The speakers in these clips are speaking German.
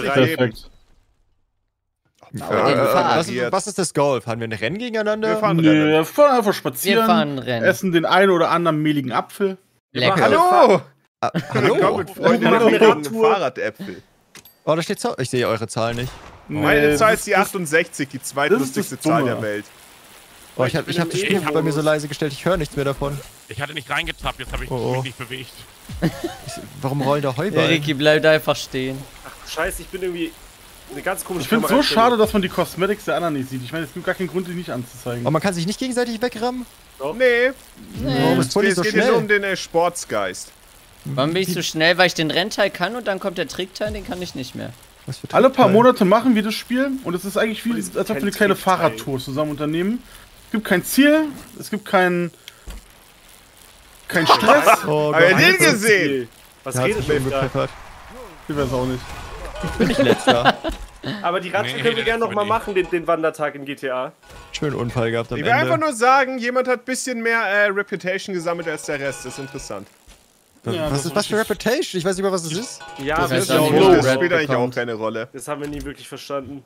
Perfekt. Was ist das Goal? Fahren wir ein Rennen gegeneinander? Wir fahren Rennen. Wir fahren einfach spazieren. Wir fahren Rennen. Essen den einen oder anderen mehligen Apfel. Lecker. Hallo! Hallo! Hallo! Wir machen eine Fahrradäpfel. Oh, da steht Zahl. Ich sehe eure Zahl nicht. Meine Zahl ist die 68, die zweitlustigste Zahl der Welt. Oh, ich hab das Spiel bei mir so leise gestellt, ich höre nichts mehr davon. Ich hatte nicht reingetappt, jetzt habe ich mich nicht bewegt. Warum rollen da Heuballen? Der Ricky bleibt einfach stehen. Ach, scheiße, ich bin irgendwie eine ganz komische Ich finde es so schade, dass man die Cosmetics der anderen nicht sieht. Ich meine, es gibt gar keinen Grund, die nicht anzuzeigen. Oh, man kann sich nicht gegenseitig wegrammen? Nee. Warum ist Fully so Es geht schnell? nur um den Sportsgeist. Warum bin ich so schnell? Weil ich den Rennteil kann und dann kommt der Trickteil, den kann ich nicht mehr. Alle paar Monate machen wir das Spiel und es ist eigentlich wie, als ob wir eine kleine Fahrradtour zusammen unternehmen. Es gibt kein Ziel, es gibt keinen Stress. Oh, Habt ihr den gesehen? Was redet ihr da? Ich weiß auch nicht. Ich bin nicht letzter. Aber die Radtour können wir gerne noch mal machen, den Wandertag in GTA. Schönen Unfall gehabt am Ich Ende. will einfach nur sagen, jemand hat ein bisschen mehr Reputation gesammelt als der Rest. Das ist interessant. Ja, was ist was für Reputation? Ich weiß nicht mal, was es ist. Ja, Das heißt wir- auch Das Red spielt eigentlich auch bekommt. keine Rolle. das haben wir nie wirklich verstanden.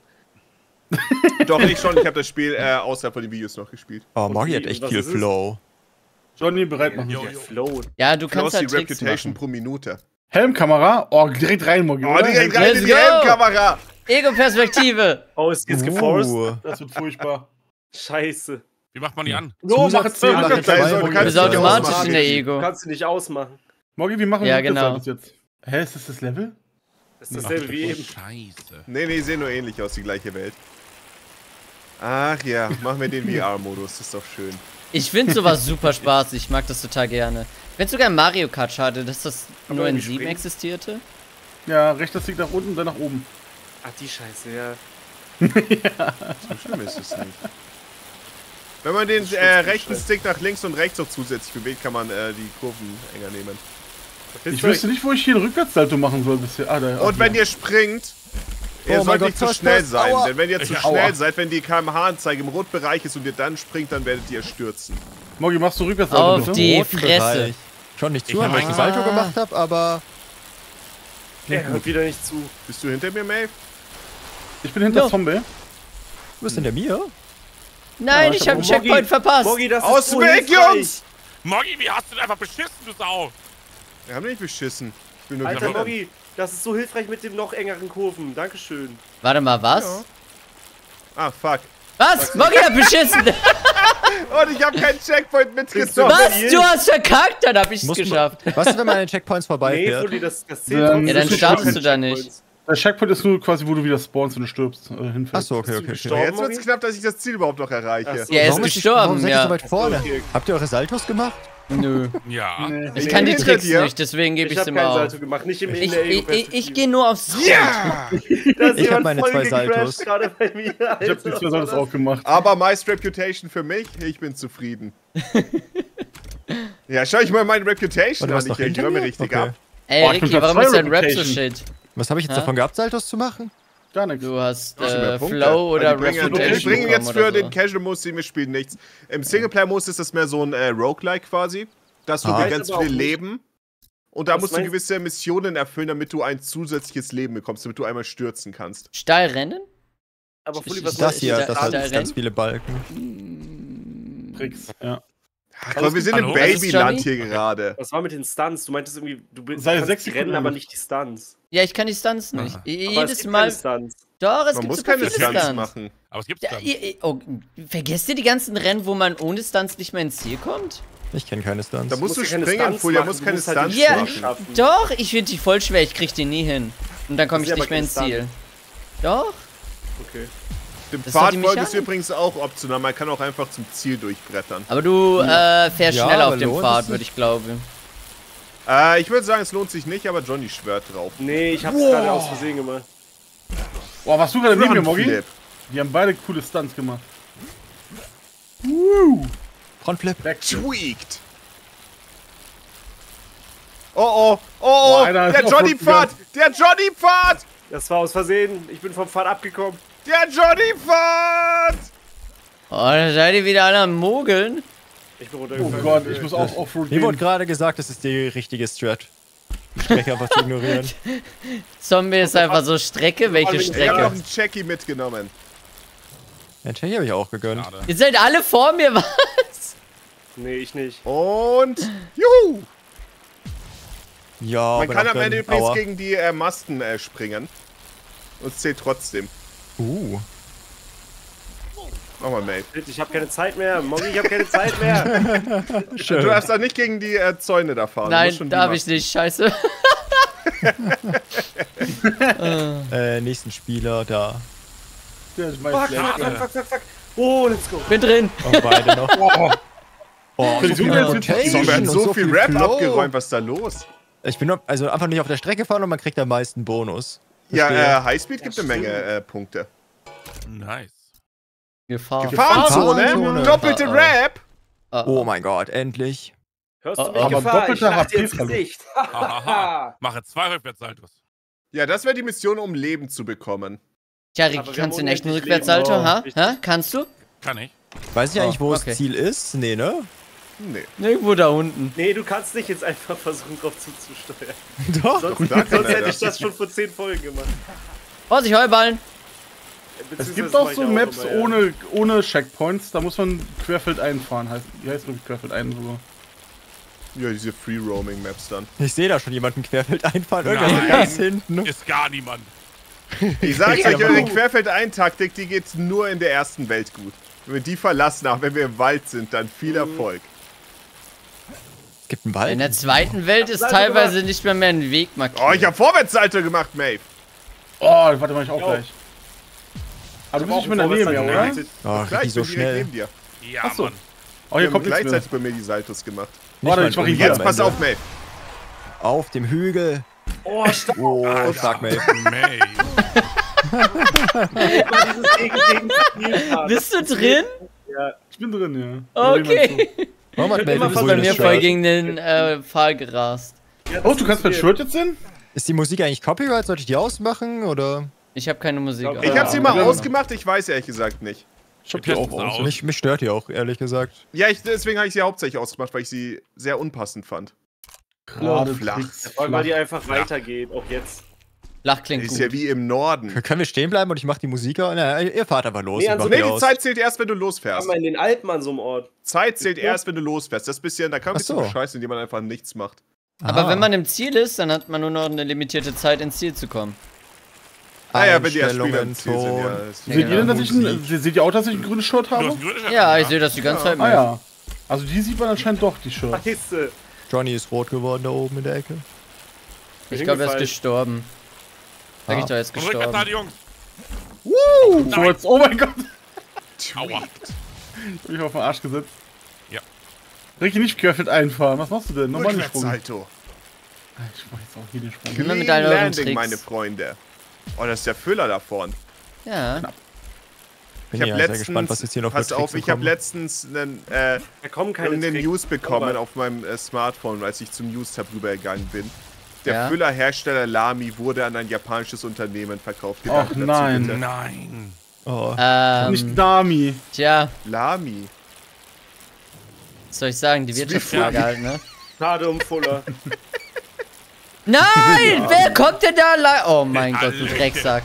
Doch, ich schon. Ich habe das Spiel außerhalb von den Videos noch gespielt. Oh, Margie hat wie- echt was viel ist es? Flow. Johnny, bereit machen. Flow. Ja, du Plus kannst die halt Tricks Reputation machen. pro Minute. Helmkamera. Oh, direkt rein, Morgi. Oh, oder? direkt rein in Let's die go! Helmkamera! Ego-Perspektive! Oh, es ist geforced. Das wird furchtbar. Scheiße. Wie macht man die an? So, mach jetzt Zusatzziel, zwei mach jetzt Rückwärtssaltos. zwei, Du Morgi. Du kannst bist nicht automatisch ausmachen. in der Du Ego. kannst sie nicht ausmachen. Morgi, wir machen Ja, Rückwärtssaltos genau. jetzt. Hä, ist das das Level? Das ist dasselbe wie eben. Scheiße. Nee, sehen nur ähnlich aus, die gleiche Welt. Ach ja, machen wir den VR-Modus, das ist doch schön. Ich finde sowas super spaßig, ich mag das total gerne. Ich finde sogar Mario Kart schade, dass das nur in irgendwie 7 springen. existierte. Ja, rechter Stick nach unten, dann nach oben. Ach, die Scheiße, ja. So schlimm ist es nicht. Wenn man den rechten Stick nach links und rechts noch zusätzlich bewegt, kann man die Kurven enger nehmen. Ich wüsste nicht, wo ich hier einen Rückwärtssalto machen soll bisher. Ah, da, Und wenn ihr springt, ihr Oh sollt mein nicht zu Gott, schnell das- sein. aua. Denn wenn ihr zu schnell seid, wenn die kmh-Anzeige im Rotbereich ist und ihr dann springt, dann werdet ihr stürzen. Morgi, machst du Rückwärtssalto Auf bitte? die Roten Fresse. Bereich. Schon nicht zu, Ich hab weil ich ein Salto gemacht habe, aber Er hört wieder nicht zu. Bist du hinter mir, Maeve? Ich bin hinter No. Zombie. du bist hinter mir? Nein, Ja, ich habe einen Morgi- Checkpoint verpasst. Morgi, das Aus ist dem so Weg, hilfreich. Jungs! Moggi, wie hast du denn einfach beschissen, du Sau? Wir haben nicht beschissen. Ich will nur Alter, gewinnen. Morgi, das ist so hilfreich mit den noch engeren Kurven. Dankeschön. Warte mal, was? Ja. Ah, fuck. Was? Moggi hat beschissen! Und ich habe keinen Checkpoint mitgezogen. Was? Du hast verkackt, dann hab ich's Muss man- geschafft. Was ist, wenn man an den Checkpoints Nee, vorbeifährt? Fully, das zählt Ja, auch dann nicht. dann Das ist startest keine du da nicht. Checkpoints. Der Checkpoint ist nur quasi, wo du wieder spawnst und du stirbst. Hinfällst. Achso, okay. So, jetzt wird's knapp, dass ich das Ziel überhaupt noch erreiche. Ach so. Ja, er ist Warum gestorben, warum seid ihr so ja. weit vorne? Okay. Habt ihr eure Saltos gemacht? Nö. Ja. Ich kann die hinter Tricks dir. nicht, deswegen gebe Ich ich's habe immer keinen auf. Salto gemacht, nicht in Ich, der ich, Ego-Perspektive. ich gehe nur aufs Ja! Da ist Ich hab jemand meine voll zwei gecrashed Saltos. gerade bei mir. Ich hab die zwei Saltos auch gemacht. Aber meist Reputation für mich, ich bin zufrieden. Ja, schau ich mal meine Reputation Warte, was an, noch ich hinter höre mir mir? richtig Okay. ab. Ey, Oh, ich bin Ricky, Platz warum zwei ist dein Rap so Reputation. shit? Was habe ich jetzt Hä? davon gehabt, Saltos zu machen? Gar nichts. Du hast Du hast schon mehr Punkte. Flow oder Also die bringen Reputation jetzt bekommen für oder den so. Casual-Modus, den wir spielen, nichts. Im Singleplayer-Modus ist das mehr so ein Roguelike quasi. Da hast du Ah. begrenzt Aber auch viel nicht. Leben. Und da Was musst du meinst- gewisse Missionen erfüllen, damit du ein zusätzliches Leben bekommst, damit du einmal stürzen kannst. Steil rennen? Aber Fully, was Das ich- hier, ich- das ich- hat ich- ganz viele Balken. Tricks. Ja. Aber wir sind im Hallo? Babyland Was ist hier gerade. Was war mit den Stunts? Du meintest irgendwie, du Sei kannst 6 die Sekunden rennen, aber lang. nicht die Stunts. Ja, ich kann die Stunts nicht. Aber es Jedes gibt Mal. keine Stunts. Doch, es Man gibt muss super keine viele Stunts Stunts. machen. Aber es gibt's Ja, dann. oh, vergesst ihr die ganzen Rennen, wo man ohne Stunts nicht mehr ins Ziel kommt? Ich kenne keine Stunts. Da musst du ja keine springen, Stunts Fulja, machen, musst du keine musst halt Stunts die Ja, machen. schaffen. Doch, ich finde die voll schwer, ich krieg die nie hin. Und dann komme Das ich ist nicht aber mehr ins kein Ziel. Doch? Okay. Dem Das ist doch Pfad die folgen ist Mechanik. übrigens auch optional, man kann auch einfach zum Ziel durchbrettern. Aber du fährst Ja, schneller aber auf dem lohnt Pfad, es würde sich? ich glauben. Ich würde sagen, es lohnt sich nicht, aber Johnny schwört drauf. Nee, ich hab's gerade aus Versehen gemacht. Boah, warst du gerade neben mir, Morgi? Frontflip. Die haben beide coole Stunts gemacht. Frontflip. Tweaked. Oh, Boah, Alter, der ist auch Johnny-Pfad! Der Johnny-Pfad! Das war aus Versehen. Ich bin vom Pfad abgekommen. Der Johnny-Pfad! Oh, da seid ihr wieder alle am Mogeln. Ich bin Oh runtergefallen. Gott, ich muss auch Offroad Mir wurde gehen. gerade gesagt, das ist die richtige Strat. die Strecke einfach zu ignorieren. Zombie ist einfach so Strecke. Welche Ich habe noch Strecke? einen Jackie mitgenommen. Den Jackie habe ich auch gegönnt. Schade. Ihr seid alle vor mir, was? Nee, ich nicht. Und juhu! Ja, Man aber kann noch am Ende gönnen. übrigens Aua. gegen die Masten springen. Und es zählt trotzdem. Mach mal, Mate. Ich habe keine Zeit mehr. Moggi, ich habe keine Zeit mehr. Schön. Du darfst auch nicht gegen die Zäune da fahren. Du musst Nein, schon die darf ich Masten. nicht. Scheiße. Nächsten Spieler da. Ja, ich weiß, Fuck, ja. fuck. Oh, let's go. Bin drin. Und beide noch. Oh, so viel Rotation Zombie hat und so viel viel Rap Flow. abgeräumt, was ist da los? Ich bin also einfach nicht auf der Strecke fahren und man kriegt am meisten Bonus. Ja, Verstehe. Highspeed gibt eine Menge Punkte. Nice. Gefahr. Gefahrenzone, Gefahrenzone. doppelte Oh, oh. Rap. Oh mein Gott, endlich. Hörst du Oh, mich, aber Gefahr? Ich doppelter schlag dir ins HP-Verlust. Gesicht. Hahaha. Mache 2 Rückwärtssaltos. Ja, das wäre die Mission, um Leben zu bekommen. Tja, Aber Ricky, wir kannst du haben einen echten unendlich Rückwärtssalto, Leben. ha? Richtig. Ha? Kannst du? Kann ich. Weiß ich eigentlich, wo okay. das Ziel ist? Nee, ne? Nee. Irgendwo da unten. Nee, du kannst nicht jetzt einfach versuchen, drauf zuzusteuern. Doch. Sonst, da kann sonst er hätte das. ich das schon vor 10 Folgen gemacht. Vorsicht, Heuballen. Es gibt auch so Maps ohne Checkpoints, da muss man querfeld einfahren. Wie heißt wirklich querfeld ein sogar? Ja, diese Free-Roaming-Maps dann. Ich sehe da schon jemanden querfeld einfahren. Nein. Irgendwas ganz hinten. Ist gar niemand. Ich sag's Ja, euch, aber eure gut. Querfeld-Ein-Taktik, die geht nur in der ersten Welt gut. Wenn wir die verlassen, auch wenn wir im Wald sind, dann viel Erfolg. Es gibt einen In Wald. der zweiten Welt ist Salto teilweise gemacht. nicht mehr ein Weg markiert. Oh, ich hab Vorwärtssalto gemacht, Maeve. Oh, warte mal, ich auch Ja. gleich. Aber du bist nicht mehr in der Nähe mehr, oder? Nein. Oh, Gleich, Ricky, so bin direkt schnell. neben dir. Ja, Ach so. Mann. Oh, Wir hier haben kommt nichts mehr. gleichzeitig bei mir die Saltos gemacht. Warte, Nicht ich mal mach ein ihn hier. Jetzt am pass Ende. auf, Maeve. Auf dem Hügel. Oh, stopp. Oh, stark, Mate. May. Bist du drin? Ich bin drin, ja. Okay. Warum hat Du Mate ein bist bei mir grünes voll Shirt? gegen den Pfahl gerast. Oh, du kannst mein Shirt jetzt sehen? Ist die Musik eigentlich Copyright? Sollte ich die ausmachen, oder? Ich habe keine Musik. Ich Ich an. hab sie mal Ja. ausgemacht, ich weiß ehrlich gesagt nicht. Ich hab die auch aus. Mich stört die auch, ehrlich gesagt. Ja, deswegen habe ich sie hauptsächlich ausgemacht, weil ich sie sehr unpassend fand. Gerade flach. Weil die einfach weitergeht, auch jetzt. Flach klingt Ist gut. ja wie im Norden. Können wir stehen bleiben und ich mach die Musik aus? Na, ihr fahrt einfach los. Nee, ich also mach Nee, die die aus. Zeit zählt erst, wenn du losfährst. Aber in den Alpen an so einem Ort. Zeit zählt erst, wenn du losfährst. Das ist bisschen, da kann man ein Ach so. bisschen bescheißen, indem man einfach nichts macht. Aber Ah. wenn man im Ziel ist, dann hat man nur noch eine limitierte Zeit, ins Ziel zu kommen. Naja, wenn die erst Spieler im Einstellungen, Ziel sind, ja. Ton. Das- Seht ihr denn, dass ich Musik. seht ihr auch, dass ich ein grünes Shirt Du hast habe? ein grünes Shirt Ja, an, ich sehe das die ganze Zeit. Ah mit. ja. Also die sieht man anscheinend doch, die Shirts. Scheiße. Johnny ist rot geworden da oben in der Ecke. Ich glaube, er ist Hingefallen. gestorben. Sag ich doch, er ist Und gestorben. Rückwärtssalto, Jungs. So jetzt, oh mein Gott. Aua. Ich hab mich auf den Arsch gesetzt. Ja. Ricky, nicht querfeld einfahren. Was machst du denn? Nochmal den Sprung. Rückwärtssalto. Ich mach jetzt auch hier den Sprung. Immer Clean mit all euren Landing, Tricks. meine Freunde. Oh, das ist der Füller da vorne. Ja. Bin Ich ja habe sehr gespannt, was jetzt hier noch pass für auf, Tricks ich habe kommen. letztens einen, Da kommen keine irgendeine Tricks. News bekommen Aber- auf meinem Smartphone, als ich zum News-Tab rübergegangen bin. Der Ja. Füllerhersteller Lamy wurde an ein japanisches Unternehmen verkauft. Ach, Gedanken dazu, nein. bitte. Nein. Oh. Nicht Nami. Tja, Lamy. was soll ich sagen? Die Wirtschaftslage halt, ne? Schade um Fuller. Nein! Wer kommt denn da allein? Oh mein Gott, du Hallöchen. Drecksack.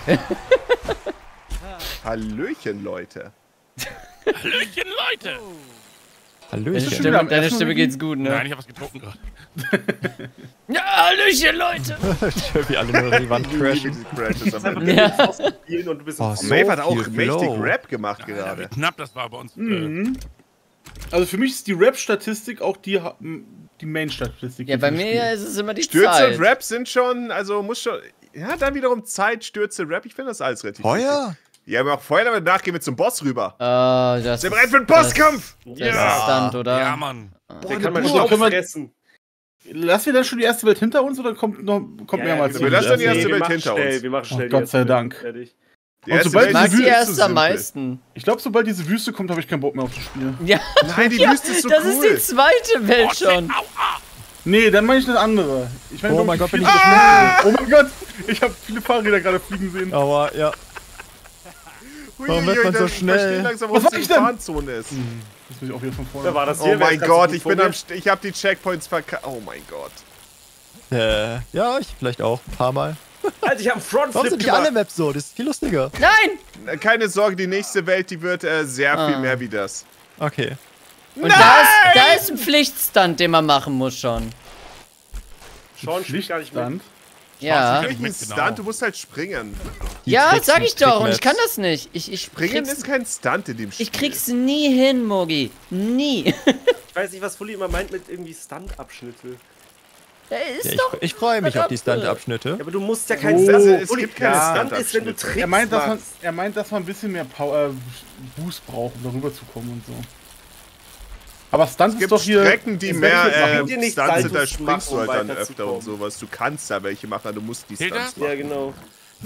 Hallöchen, Leute. Hallöchen, Leute. Deine Hallöchen. wieder am Deine Essen, Stimme Ricky? geht's gut, ne? Nein, ich hab was getrunken gerade. Ja, Hallöchen, Leute! Wie alle nur die Wand crashen. Diese Crashes am Ende. Ja. Spielen und du bist Oh, so Maeve hat auch viel mächtig Flow. Rap gemacht Wie gerade. knapp das war bei uns. Also für mich ist die Rap-Statistik auch die Main-Statistik. Ja, die bei ich mir spiele. ist es immer die Stürze Zeit. und Rap sind schon, also muss schon. Ja, dann wiederum Zeit, Stürze, Rap. Ich finde das alles relativ Feuer? wichtig. Ja, aber auch Feuer, aber danach gehen wir zum Boss rüber. Das Sind wir bereit für den Bosskampf? Das ist Stunt, oder? Ja, Mann. Der kann man Bruder, Staub können wir- fressen. Lassen wir dann schon die erste Welt hinter uns oder kommt mehrmals wir lassen die erste wir Welt machen hinter schnell, uns. Wir machen schnell Oh, die Gott erste sei Welt Dank. fertig. Die Und erste sobald Ich Welt mag ist die viel zu erst am simpel. meisten. Ich glaube, sobald diese Wüste kommt, habe ich keinen Bock mehr auf das Spiel. Ja, Nein, die ja, Wüste ist so das cool. ist die zweite Welt Oh, shit, schon. aua. Nee, dann meine ich eine andere. Ich meine, Oh mein Gott, bin ich Oh mein Gott, ich habe viele Fahrräder gerade fliegen sehen. Aber ja. Warum wird man so Ich schnell? verstehe langsam, Was was mach die ich denn? Fahrenzone ist. Das muss ich auf jeden Fall Da vorne. war das Oh hier. mein Kannst du Gott, gut ich bin vor am. mir? Ich habe die Checkpoints verkackt. Oh mein Gott. Ja, ich vielleicht auch. Ein paar Mal. Alter, ich hab einen Warum Frontflip sind nicht alle gemacht. Maps so? Das ist viel lustiger. Nein! Keine Sorge, die nächste Welt, die wird sehr viel mehr wie das. Okay. Und da ist ein Pflichtstand, den man machen muss schon. Sean spielt gar nicht mit. Stand. Ja. Nicht ein Stunt, du musst halt springen. Ja, Tricks sag und ich doch. Und ich Trickmaps. kann das nicht. Ich Springen krieg's, ist kein Stunt in dem Spiel. ich krieg's nie hin, Mogi. Nie. Ich weiß nicht, was Fully immer meint mit irgendwie Stunt-Abschnitte. Ist Ja, doch. ich freue mich auf die Stunt-Abschnitte. Ja, aber du musst ja kein Oh, Stunt. es Fully, gibt keine Stunt ist, wenn du Stunt-Abschnitte. Tricks Er meint, dass man ein bisschen mehr Boost braucht, um darüber zu kommen und so. Aber Stunt Es ist gibt doch hier... Strecken, die Jetzt mehr werde dir nicht Stunts sind, da Saltos springst du machen, halt um dann öfter weiterzukommen. und sowas. Du kannst da welche machen, aber du musst die Hilda? Stunts machen. Ja, genau.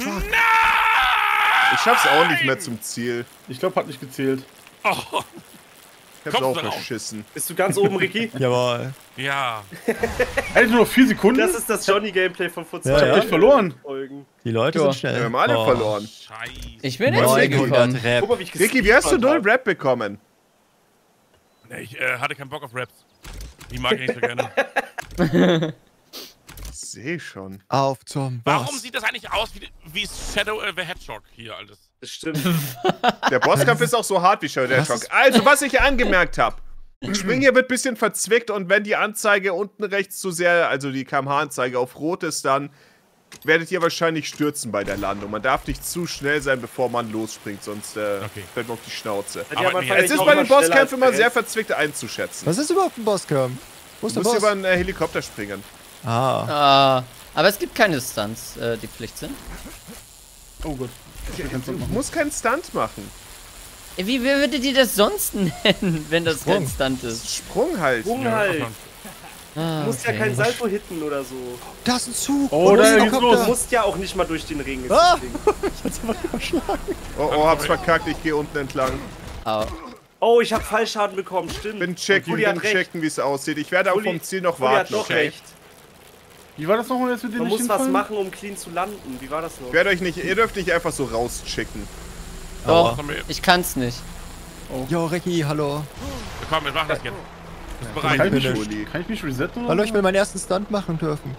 Ich schaff's auch nicht mehr zum Ziel. Ich glaube, hat nicht gezählt. Oh, Ich hab's Kommst auch du raus? verschissen. Bist du ganz oben, Ricky? Jawohl. ja. Eigentlich nur noch 4 Sekunden. Das ist das Johnny-Gameplay von vor 2 Ja, ja. Hab ich verloren. Folgen. Die Leute Ja. sind schnell. Wir haben alle verloren. Scheiße. Ich bin jetzt 900 weggekommen. Rap. Guck mal, wie ich Ricky, wie hast du gespeedrunnt 0 Rap bekommen? Nee, ich hatte keinen Bock auf Raps. Die mag ich nicht so gerne. Ich seh schon. Auf zum Boss. Warum sieht das eigentlich aus wie Shadow the Hedgehog hier alles? hab. Das stimmt. Der Bosskampf ist auch so hart wie Shadow the Was Hedgehog. ist- Also, was ich angemerkt habe. Springen hier wird ein bisschen verzwickt und wenn die Anzeige unten rechts zu sehr, also die kmh-Anzeige auf rot ist, dann werdet ihr wahrscheinlich stürzen bei der Landung. Man darf nicht zu schnell sein, bevor man losspringt, sonst fällt man auf die Schnauze. Hat ja am Aber Anfang nee, Es eigentlich ist auch bei immer den schneller Bosskämpfen immer als sehr der verzwickt einzuschätzen. Was ist überhaupt ein Bosscamp? Wo ist Du der musst Boss? über einen Helikopter springen. Ah. Ah, aber es gibt keine Stunts, die Pflicht sind. Oh Gott. Du musst keinen Stunt machen. Wie würdet ihr das sonst nennen, wenn das kein Stunt ist? Sprung halt. Sprung halt. Ah, Du musst ja keinen Salto hitten oder so. Da ist ein Zug. Oh, Wo da ist ein geht's Du los. musst ja auch nicht mal durch den Ring. ist Ah! das Ding. Oh, hab's verkackt, ich gehe unten entlang. Au. Oh, ich hab Fallschaden bekommen, stimmt. Bin checken, wie es aussieht. Ich werde auch vom Ziel noch Fully hat warten. doch Okay? recht. Wie war das nochmal jetzt mit dem Man muss was Hinfallen? machen, um clean zu landen. Wie war das noch? Ich werde euch nicht, ihr dürft nicht einfach so rausschicken. Doch, Komm, wir ich kann's nicht. Jo, Ricky, hallo. komm, wir machen das jetzt. Bist Kann bereit? ich, Finished. mich, kann ich mich resetten oder Hallo, so? ich will meinen ersten Stunt machen dürfen.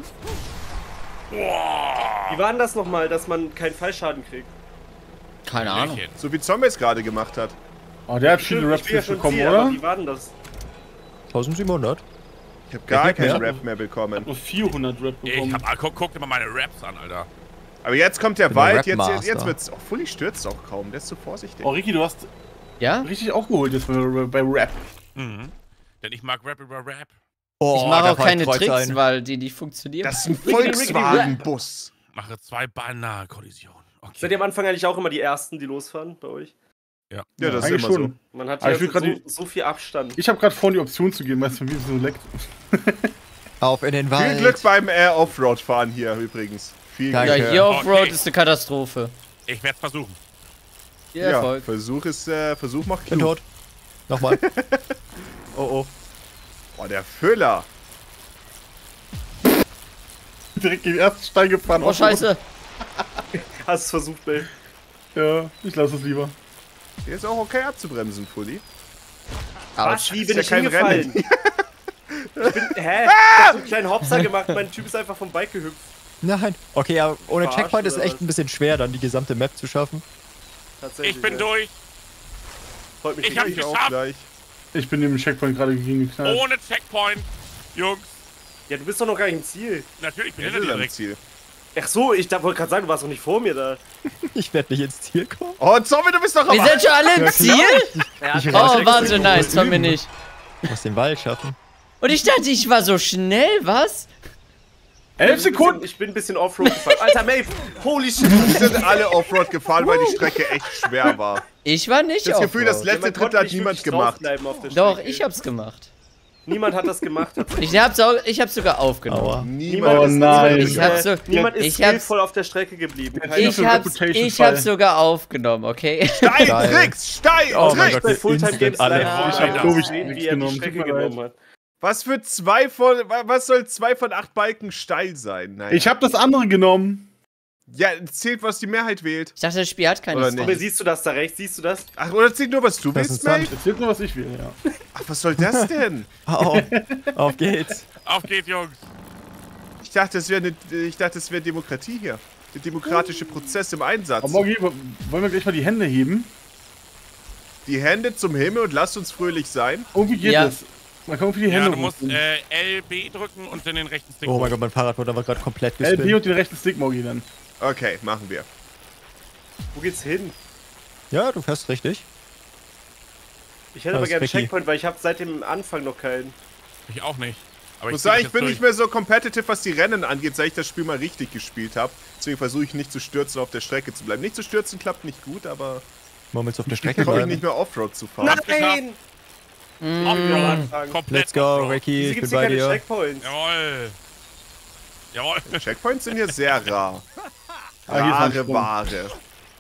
Wie war denn das nochmal, dass man keinen Fallschaden kriegt? Keine Ahnung. Lächeln. So wie Zombie es gerade gemacht hat. Oh, der hat viele Stimmt, Raps ich bin ja jetzt schon bekommen, Ziel, aber oder? wie war denn das? 1700. Ich habe gar Echt keinen mehr? Rap mehr bekommen. Nur 400 Rap Ich bekommen. guck dir mal meine Raps an, Alter. Aber jetzt kommt der bin Wald, der Rapmaster. jetzt wird's. Oh, Fully stürzt auch kaum, der ist zu vorsichtig. Oh, Ricky, du hast Ja? richtig aufgeholt jetzt bei Rap. Mhm. Denn ich mag Rap über Rap. Oh, Ich mache da auch fällt keine Kreuz Tricks, ein. weil die nicht funktionieren. Das ist ein Volkswagen-Bus. Mache 2 beinahe Kollisionen. Seid Okay. ihr am Anfang eigentlich auch immer die Ersten, die losfahren bei euch? Ja, das ist eigentlich immer schon. Man hat Aber ja ich will grad so viel Abstand. Ich habe gerade vor, die Option zu geben, weißt du, wie es so leckt. Auf in den so. Viel Wald. Glück beim Offroad-Fahren hier übrigens. Viel Ja, Glück. Danke. hier Offroad Okay. ist eine Katastrophe. Ich werde es versuchen. Viel Ja, Erfolg. Versuch macht Bin klug. tot. Nochmal. Oh, der Füller. Direkt in den ersten Stein gefahren. Oh, scheiße. Hast es versucht, Bill. Ja, ich lasse es lieber. Der ist auch okay abzubremsen, Fully. Was? Wie bin ja ich kein hingefallen? Hä? Ich hab so einen kleinen Hopser gemacht, mein Typ ist einfach vom Bike gehüpft. Nein. Okay, ja, ohne Verarscht Checkpoint ist oder echt was? ein bisschen schwer, dann die gesamte Map zu schaffen. Tatsächlich. Ich bin ja. durch. Freut mich Ich hab nicht. Ich auch geschafft. gleich. Ich bin neben dem Checkpoint gerade gegen geknallt. Ohne Checkpoint. Jungs, Ja, du bist doch noch gar nicht im Ziel. natürlich bin Wir ich hinter sind dir am direkt. Ziel. Ach so, ich wollte gerade sagen, du warst doch nicht vor mir da. Ich werde nicht ins Ziel kommen. Oh, Zombie, du bist doch am Wir sind schon alle im Ziel? Ich Oh, Wahnsinn, nice, von mir nicht. muss den Wald schaffen. Und ich dachte, ich war so schnell, was? 11 Sekunden! Ich bin ein bisschen Offroad gefahren. Alter, Maeve, holy shit. Wir sind alle Offroad gefahren, weil die Strecke echt schwer war. Ich war nicht Das Gefühl, das Offroad. letzte man konnte Drittel hat nicht niemand wirklich gemacht. draufbleiben auf der Doch, Strecke. ich hab's gemacht. Niemand hat das gemacht. Tatsächlich. Ich hab's sogar aufgenommen. Aua. Niemand Oh ist nein. Ich hab's so, Niemand ist ich hab's, skillvoll auf der Strecke geblieben. Ich ich hab's, Reputation ich Fall. hab's sogar aufgenommen, okay? Steiltricks! Oh mein Steiltricks! Gott. Bei Fulltime Games Instant alle. Live Ich habe hab, ich glaub ich, gesehen, nichts wie er die genommen. Strecke Tut mir leid. genommen hat. Was soll 2 von 8 Balken steil sein? Naja. Ich habe das andere genommen. Ja, zählt, was die Mehrheit wählt. Ich dachte, das Spiel hat keine Oder Stunts. Aber siehst du das da rechts? Siehst du das? Ach, oder zählt nur, was du Das willst, ist ein Mate? Jetzt wird nur, was ich will, ja. Ach, was soll das denn? Auf geht's. Auf geht's, Jungs. Ich dachte, es wäre Demokratie hier. Der demokratische Prozess im Einsatz. Aber Moggi, wollen wir gleich mal die Hände heben? Die Hände zum Himmel und lasst uns fröhlich sein. Irgendwie geht Ja. das. Man kann irgendwie die Ja, Hände du musst hochheben. LB drücken und dann den rechten Stick. Oh mein Gott, mein Fahrrad wurde aber gerade komplett LB gespinnt. und den rechten Stick, Moggi, dann. Okay, machen wir. Wo geht's hin? Ja, du fährst richtig. Ich hätte aber Das gerne einen ist Ricky. Checkpoint, weil ich habe seit dem Anfang noch keinen. Ich auch nicht. Aber Ich muss zieh sagen, das ich jetzt bin durch. nicht mehr so competitive, was die Rennen angeht, seit ich das Spiel mal richtig gespielt habe. Deswegen versuche ich nicht zu stürzen, auf der Strecke zu bleiben. Nicht zu stürzen klappt nicht gut, aber Wollen wir jetzt auf der Strecke komme ich nicht bleiben? mehr Offroad zu fahren. Nein! Komplett Let's go, Offroad. Ricky, Wieso ich gibt's bin hier bei keine dir. Checkpoints? Jawohl. Jawohl. Checkpoints sind hier sehr rar. Ah, hier ist ein Rare Sprung. Ware.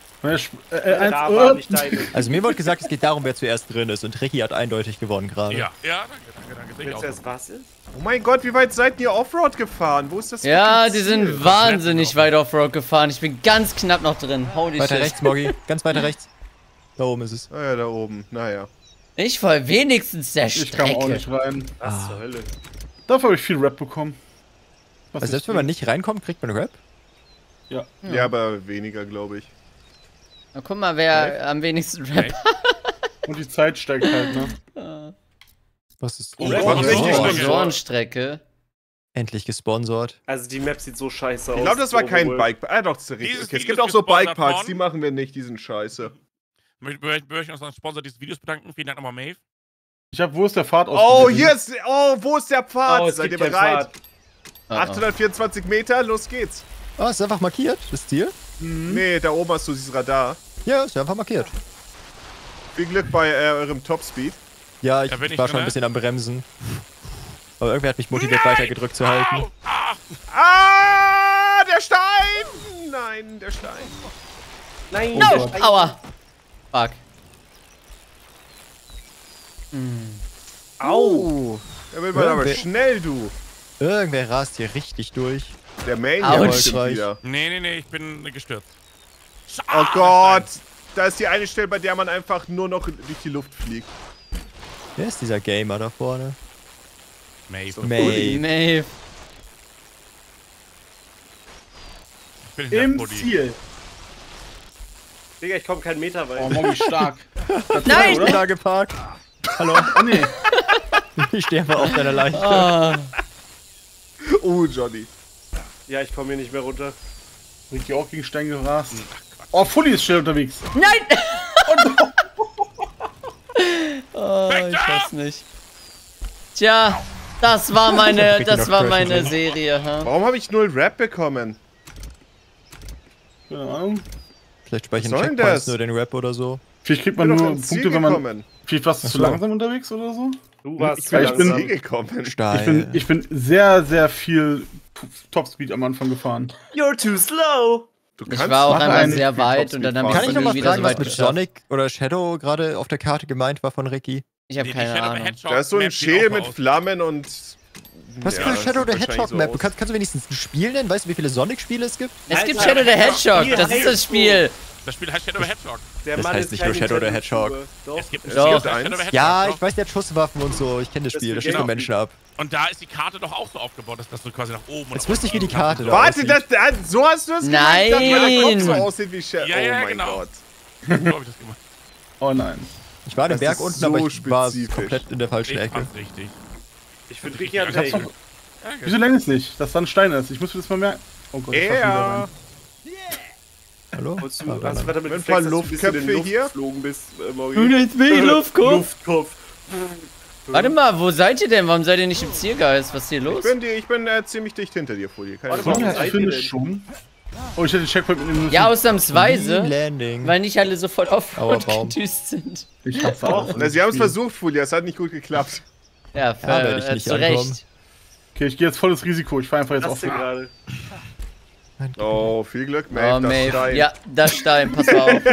Da war nicht deine. Also mir wurde gesagt, es geht darum, wer zuerst drin ist. Und Ricky hat eindeutig gewonnen gerade. Ja, ja, danke. Sehe ich Willst auch du so. erst was ist? Oh mein Gott, wie weit seid ihr Offroad gefahren? Wo ist das? Ja, fucking die Ziel? sind wahnsinnig weit Offroad gefahren. Ich bin ganz knapp noch drin. Holy Weiter shit. rechts, Moggi. Ganz weiter rechts. Da oben ist es. Ah ja, da oben. Naja. Ich voll wenigstens der Ich kam auch Strecke. nicht rein. Was zur Hölle? Dafür habe ich viel Rap bekommen. Was Also selbst wenn man nicht reinkommt, kriegt man Rap. Ja. Ja, aber weniger, glaube ich. Na, guck mal, wer am wenigsten rappt. Und die Zeit steigt halt, ne? Was ist Oh, Das war richtig schlimm. Sponsorenstrecke. endlich gesponsert? Also die Map sieht so scheiße aus. Ich glaube, das war kein Overworld. Bike. Ah, doch, das ist richtig. Dieses Okay, es Video gibt ist auch so gesponsert Bike-Parks, worden. die machen wir nicht, die sind scheiße. Möchten wir unseren Sponsor dieses Videos bedanken. Vielen Dank nochmal, Maeve. Wo ist der Pfad Oh, hier ist. Oh, wo ist der Pfad? Oh, es Seid ihr gibt keinen bereit? Pfad. 824 Meter, los geht's. Ah, ist einfach markiert, das Ziel? Nee, da oben hast du dieses Radar. Ja, ist einfach markiert. Viel Glück bei eurem Topspeed. Ja, ich Da bin ich war drin, schon ein ne? bisschen am Bremsen. Aber irgendwer hat mich motiviert, weiter gedrückt zu halten. Au, ah, Ah, der Stein! Nein, der Stein. Nein, No! der Stein- Aua! Fuck. Au! Da will man aber Wer- schnell, du. Irgendwer rast hier richtig durch. Der Main Autsch. kommt wieder. Nee, ich bin gestürzt. Oh Gott. Da ist die eine Stelle, bei der man einfach nur noch durch die Luft fliegt. Wer ist dieser Gamer da vorne? Maeve. May. Maeve. Ich bin in der Im Pulli. Ziel. Digga, ich komme keinen Meter weit. Oh, Moggi stark. Nein! Ich bin da geparkt. Hallo? Oh, nee. Ich stehe einfach auf deiner Leiche. Ah. Oh, Johnny. Ja, ich komme hier nicht mehr runter. Ricky auch gegen Stein gerast. Oh, Fully ist schnell unterwegs. Nein! Oh, ich weiß nicht. Tja, das war meine, Serie, ha? Warum habe ich 0 Rap bekommen? Keine Ahnung. Vielleicht speichern Was soll denn Checkpoints das? nur den Rap oder so. Vielleicht kriegt Ich bin man doch nur ins Ziel Punkte, wenn man. gekommen. Vielleicht warst du zu so. langsam unterwegs oder so? Du warst Ich zu bin ich ins bin- langsam. Ziel gekommen. Steil. Ich bin sehr, sehr viel Topspeed am Anfang gefahren. You're too slow! Du Ich war auch Mach einmal einen sehr viel weit und dann habe ich Kann ich von noch mal nie wieder fragen, so was weit mit geschafft. Sonic oder Shadow gerade auf der Karte gemeint war von Ricky? Ich habe Die keine Shadow the Ahnung. Hedgehog Da ist so ein Map sieht Schäl auch mit aus. Flammen und. Was Ja, für das Shadow sieht the wahrscheinlich Hedgehog so Map? aus. Kannst du wenigstens ein Spiel nennen? Weißt du, wie viele Sonic-Spiele es gibt? Es gibt Alter, Shadow the Hedgehog, wie das ist das heißt Spiel. Das Spiel heißt Shadow the Hedgehog. Der Das Mann heißt ist nicht kein nur Shadow the Nintendo-YouTuber. Hedgehog. Doch. Es gibt Doch. Shadow the Hedgehog. Ja, doch. ich weiß, der hat Schusswaffen und so. Ich kenne das Spiel, das schießt Genau. nur Menschen ab. Und da ist die Karte doch auch so aufgebaut, dass du quasi nach oben Jetzt und wüsste ich, wie die Karte da Warte, aussieht. so hast du es Nein. gemacht, dass mein Kopf so aussieht wie Shadow. Ja, oh ja, mein genau. Gott. So habe ich das gemacht. Oh nein. Ich war den Das Berg ist unten, so aber ich war spezifisch. komplett in der falschen Ich Ecke. fand's richtig. Ich finde Ich Ricky hab's hat Ich hab's Take. doch. Wieso lerne ich es nicht, dass da ein Stein ist? Ich muss mir das mal merken. Oh Gott, ich fass wieder Ja. rein. Hallo? Hast Ah, du da lang. weiter mit Ein Flex, paar dass du ein bisschen in die Luftköpfe Luft hier. geflogen bist, Mauri? Luftkopf. Warte mal, wo seid ihr denn? Warum seid ihr nicht im Zielgeist? Was ist hier los? Ich bin ziemlich dicht hinter dir, Folie. Keine Warte Sorge. mal. Warum hat seid Finish ihr denn? schon? Oh, ich hätte den Checkpoint mitnehmen müssen. Ja, Clean ausnahmsweise, Landing. weil nicht alle sofort auf Aua, und Baum. gedüst sind. Ich hab's auch. Na, sie haben es versucht, Folie. Es hat nicht gut geklappt. Ja, werde ich nicht zu ankommen. Recht. Okay, ich gehe jetzt volles Risiko. Ich fahr einfach jetzt Was auf. denn gerade? Oh, viel Glück, Oh, Maeve. Das Maeve. Stein. Ja, das Stein, pass mal auf.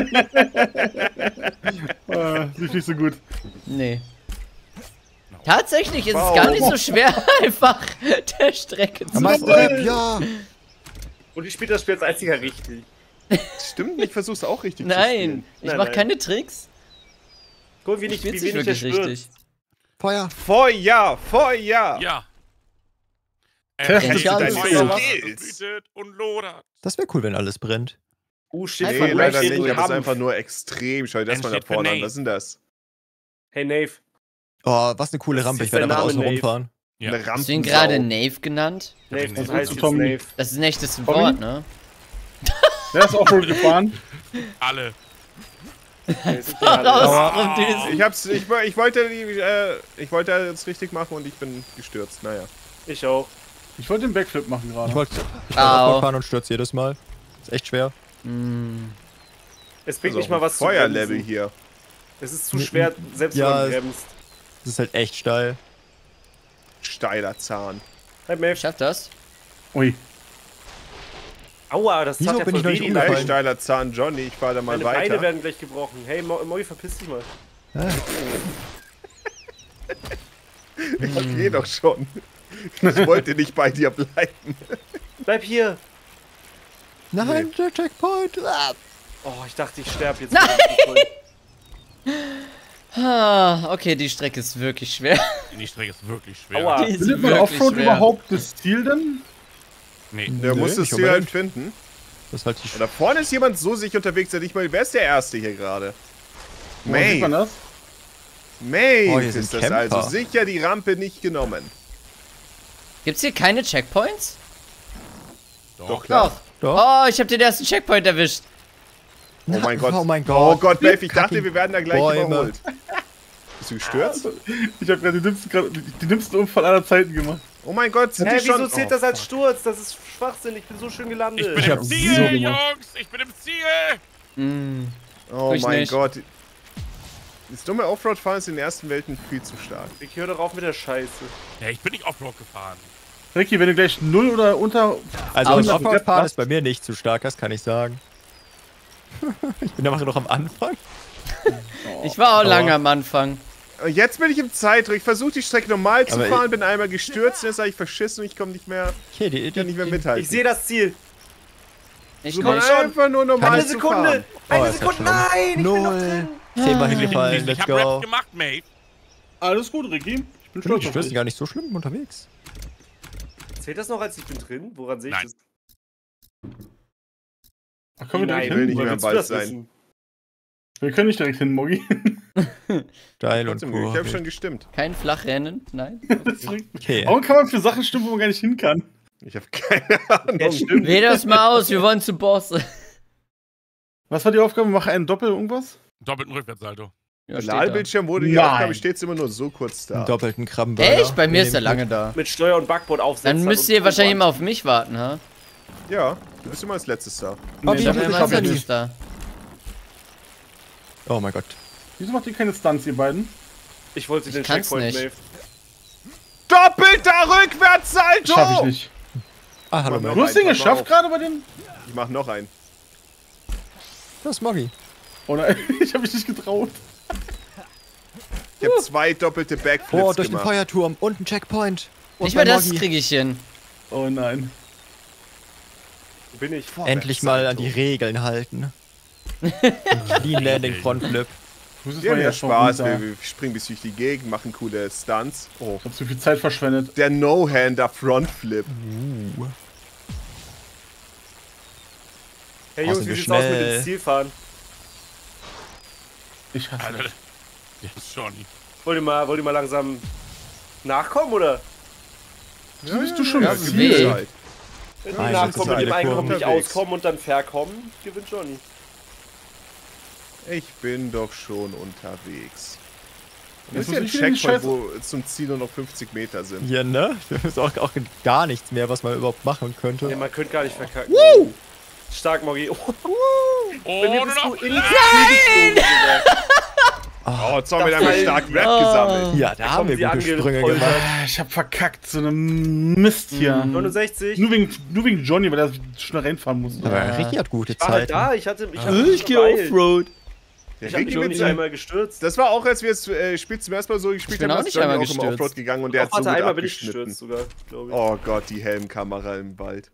Lief nicht so gut. Nee. Tatsächlich ist es Wow. gar nicht so schwer, einfach der Strecke zu Am meisten folgen. Rap, ja! Und ich spiele das Spiel als einziger richtig. Stimmt, ich versuch's auch richtig zu Nein, spielen. ich Nein, mach nein. keine Tricks. Guck, wie Ich wenig spiel's er nicht wirklich stürzt. richtig. Feuer! Feuer, Feuer! Ja. Test ja, deine Skills. Wütet und lodert. Das wäre cool, wenn alles brennt. Steht Hey, von Nee, leider Nave nicht, aber es ist Kampf. einfach nur extrem. Schau dir das N mal da steht für vorne an. Nave. Was ist denn das? Hey, Nave. Oh, was eine coole Das Rampe. ist Ich werde der einfach Name außen Nave. rumfahren. Ja. Eine Hast du ihn Rampensau. gerade Nave genannt? Nave, bin das nicht heißt so jetzt Tommy. Nave. Das ist ein echtes Tommy? Wort, ne? Wer ist Offroad gefahren? Alle. Ich wollte jetzt richtig machen und ich bin gestürzt. Naja. Ich auch. Ich wollte den Backflip machen gerade. Ich wollte Au. Offroad fahren und stürze jedes Mal. Ist echt schwer. Es bringt Also nicht mal was zu Feuerlevel bremsen. hier. Es ist zu schwer, selbst Ja, wenn man bremst. Das ist halt echt steil. Steiler Zahn. Hey, Maeve. Schafft das? Ui. Aua, das Wieso tat ja bin voll ich noch nicht weh, die umgefallen? Leine. Steiler Zahn, Johnny. Ich fahre da mal Meine Beine weiter. werden gleich gebrochen. Hey, Moi, verpiss dich mal. Okay, doch schon. Ich wollte nicht bei dir bleiben. Bleib hier. Nein, der Checkpoint. Ah. Oh, ich dachte, ich sterbe jetzt. Nein! Ah, okay, die Strecke ist wirklich schwer. Die Strecke ist wirklich schwer. Aua. Die ist Findet man wirklich Offroad schwer. überhaupt das Ziel denn? Nee. Der Nö, muss das nicht Ziel halt unbedingt. finden. Das ist halt die Und da vorne ist jemand so sich unterwegs, der nicht mal. Wer ist der Erste hier gerade? Wo sieht man Maeve. das? Maeve Oh, hier sind ist das Camper. also. Sicher die Rampe nicht genommen. Gibt's hier keine Checkpoints? Doch, klar. Doch. Oh, ich hab den ersten Checkpoint erwischt. Oh mein Gott. Oh mein Gott. Oh Gott, Maeve, ich dachte, wir werden da gleich Bäume. überholt. Bist du gestürzt? Ich habe gerade den dümmsten Unfall aller Zeiten gemacht. Oh mein Gott, sind Hä, die schon... wieso zählt das als Sturz? Das ist Schwachsinn. Ich bin so schön gelandet. Ich bin Ich im hab so Ziel, gemacht. Jungs! Ich bin im Ziel! Oh Ich mein nicht. Gott. Das dumme Offroad-Fahren ist in den ersten Welten viel zu stark. Ich höre doch auf mit der Scheiße. Ja, ich bin nicht Offroad gefahren. Ricky, wenn du gleich 0 oder unter... Also Aber das ich- Offroad-Fahren ist bei mir nicht zu stark, das kann ich sagen. Ich bin einfach noch am Anfang. Ich war auch lange am Anfang. Und jetzt bin ich im Zeitdruck. Ich versuche die Strecke normal zu Aber fahren, bin einmal gestürzt, jetzt habe ich verschissen und ich komme nicht mehr, Okay, kann nicht mehr mithalten. Ich sehe das Ziel. Ich Versuch nicht. einfach nur normal Eine zu Sekunde. fahren. Eine ist ja Sekunde. Nein. Ich bin noch 0. drin. 10-mal hingefallen, Ich let's hab go. Raps gemacht, Maeve. Alles gut, Ricky. Ich bin Ich stolz auf stürze dich. gar nicht so schlimm unterwegs. Zählt das noch als ich bin drin? Woran sehe ich Nein. das? Ach, können wir direkt will hin? nicht mehr Woher am willst du Ball das sein. wissen? Wir können nicht direkt hin, Moggi. Steil und Trotzdem, ich habe cool. schon gestimmt. Kein Flachrennen? Nein. Okay. Warum kann man für Sachen stimmen, wo man gar nicht hin kann? Ich habe keine Ahnung. Ja, stimmt. Wähl das mal aus, wir wollen zu Boss. Was war die Aufgabe? Mach einen Doppel irgendwas? Doppelten Rückwärtssalto. Ja, Im steht da. Ladebildschirm wurde die Nein. Aufgabe, steht immer nur so kurz da. Einen doppelten Krabbenburger. Echt? Bei mir ist er lange da. Mit Steuer und Backbord aufsetzen. Dann müsst ihr wahrscheinlich immer auf mich warten, ha? Ja, du bist immer als letztes da. Oh, Nee, wie Ich hab hab immer ich als das letztes da. Oh mein Gott. Wieso macht ihr keine Stunts, ihr beiden? Ich wollte den kann's Checkpoint, nicht. Maeve. Doppelter Rückwärtssalto! Schaff ich nicht. Ah, hallo, Mach Mel. Du hast den Pass mal geschafft auf. gerade bei den... Ich mach noch einen. Das ist Moggi. Oh nein, ich habe mich nicht getraut. Ich habe 2 doppelte Backflips Oh, durch den gemacht. Feuerturm und ein Checkpoint. Und Nicht mal bei das Moggi. kriege ich hin. Oh nein. Wo bin ich? Endlich mal an die Regeln halten. Clean Landing Frontflip. Ich muss jetzt Wir haben mal ja erst mal Spaß, runter. wir springen bis durch die Gegend, machen coole Stunts. Oh. Ich hab zu viel Zeit verschwendet. Der No-Hander Frontflip. Hey Oh, Jungs, sind wie wir sieht's aus mit schnell. dem Zielfahren? Ich hasse Alter, das. jetzt schon. Wollt ihr mal langsam nachkommen, oder? Wieso bist du schon Ja, im wie Ziel? viel Zeit? Wenn die Nein, nachkommen, das ist mit dem eine Einkommen Kurve. nicht auskommen und dann verkommen, gewinnt Johnny. Ich bin doch schon unterwegs. Das Jetzt ist ja ein muss ich wieder die Checkpoint, Scheiße- wo zum Ziel nur noch 50 Meter sind. Hier, ne? Das ist auch gar nichts mehr, was man überhaupt machen könnte. Ey, man könnte gar nicht verkacken. Stark, Moggi. Oh, Oh, bei mir nur bist du noch. in die Ziel geflogen, Digga. Oh, jetzt haben wir Das damit heißt- stark Rap gesammelt. Ja, da haben wir sie gute Sprünge angepoltert. gemacht. Ah, ich hab verkackt, so eine Mist hier. 69. Nur wegen Johnny, weil er schnell reinfahren musste. Aber Ricky hat gute Ich war halt Zeiten. da, ich hatte Offroad. Der Ich hab Ricky Johnny mit nicht einmal gestürzt. Das war auch, als wir das Spiel zum ersten Mal so gespielt bin haben, auch ist nicht Johnny einmal auch im gestürzt. Offroad gegangen und der hat so Warte, gut einmal bin ich abgeschnitten. gestürzt sogar, glaube ich. Oh Gott, die Helmkamera im Wald.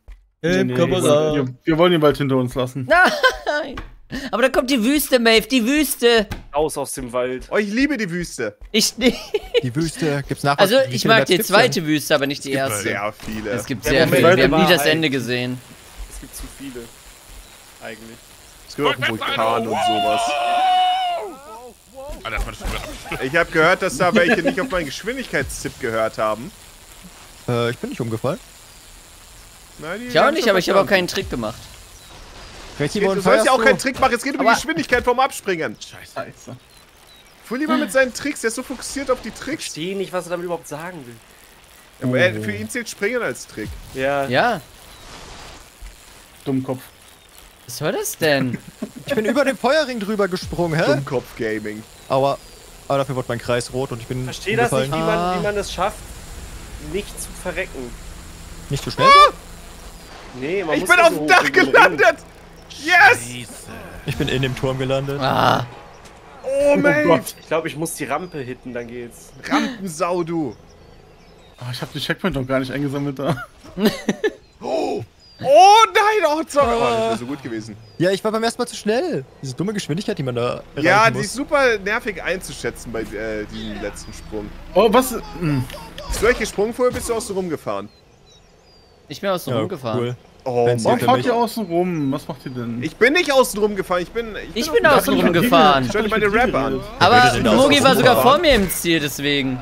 Wir wollen den Wald hinter uns lassen. Nein! Aber da kommt die Wüste, Maeve, die Wüste! Raus aus dem Wald. Oh, ich liebe die Wüste. Ich nicht. Die Wüste gibt's nach. Also, wie ich viele mag Maps die gibt's zweite Wüste, aber nicht die erste. Sehr viele. Es gibt Ja, sehr Moment, viele. Wir haben war nie das halt- Ende gesehen. Es gibt zu viele. Eigentlich. Es gibt auch einen Vulkan und sowas. Alter, das war schon wieder. Ich habe gehört, dass da welche nicht auf meinen Geschwindigkeitstipp gehört haben. Ich bin nicht umgefallen. Na, die Ich auch haben nicht, schon aber ich habe auch verstanden. keinen Trick gemacht. Du sollst ja auch keinen Trick machen, es geht um die Aber- Geschwindigkeit vom Abspringen. Scheiße. Fuhr lieber mit seinen Tricks, der ist so fokussiert auf die Ich Tricks. verstehe nicht, was er damit überhaupt sagen will. Aber für ihn zählt Springen als Trick. Ja. Ja. Dummkopf. Was soll das denn? Ich bin über den Feuerring drüber gesprungen, hä? Dummkopf-Gaming. Aua. Aber dafür wurde mein Kreis rot und ich bin Ich verstehe das nicht, umgefallen. wie man es schafft, nicht zu verrecken. Nicht so schnell? Nee, man Ich muss bin ja auf so dem hoch Dach wegen dem Ring. gelandet! Yes! Scheiße. Ich bin in dem Turm gelandet. Ah. Oh, Mate! Gott. Ich glaube, ich muss die Rampe hitten, dann geht's. Rampensau, du! Oh, ich habe den Checkpoint noch gar nicht eingesammelt da. Oh nein, oh, sorry. Oh, das wäre so gut gewesen. Ja, ich war beim ersten Mal zu schnell. Diese dumme Geschwindigkeit, die man da Ja, erreichen die muss. ist super nervig einzuschätzen bei diesem letzten Sprung. Oh, was? Hast du euch gesprungen vorher, bist du außen rumgefahren? Ich bin außen Ja, rumgefahren. cool. Oh, Wenn's Warum für fahrt mich- ihr außen rum? Was macht ihr denn? ich bin nicht außen rumgefahren, ich bin außen rumgefahren. Stell dir mal den Rap an. Aber denn da Mogi außen war sogar rumfahren? vor mir im Ziel, deswegen.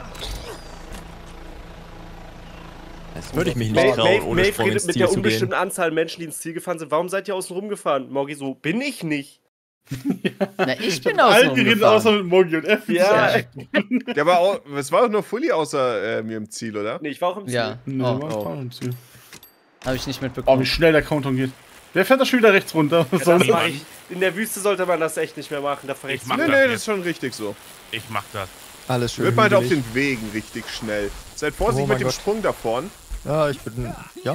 Das würde ich mich nicht trauen, ohne Sprung redet ins mit Ziel der zu gehen. unbestimmten Anzahl Menschen, die ins Ziel gefahren sind. Warum seid ihr außen rumgefahren? Morgi so, bin ich nicht. Na, ich bin außen Alle geredet außer rumgefahren. mit Mogi und F. Ja. Der war auch, es war doch nur Fully außer mir im Ziel, oder? Nee, ich war auch im Ziel. Ja. Nee, Oh, war auch im Ziel. habe ich nicht Oh, wie mitbekommen. schnell der Countdown geht. Wer fährt da schon wieder rechts runter? Was Ja, soll das das? mach ich. In der Wüste sollte man das echt nicht mehr machen. Da verreckt Ich mach Nee, das nee, das jetzt. ist schon richtig so. Ich mach das. Alles schön. Wird man halt auf hügelig. den Wegen richtig schnell. Seid vorsichtig Oh mit mein dem Gott. Sprung da vorn. Ja, ich bin. Ja,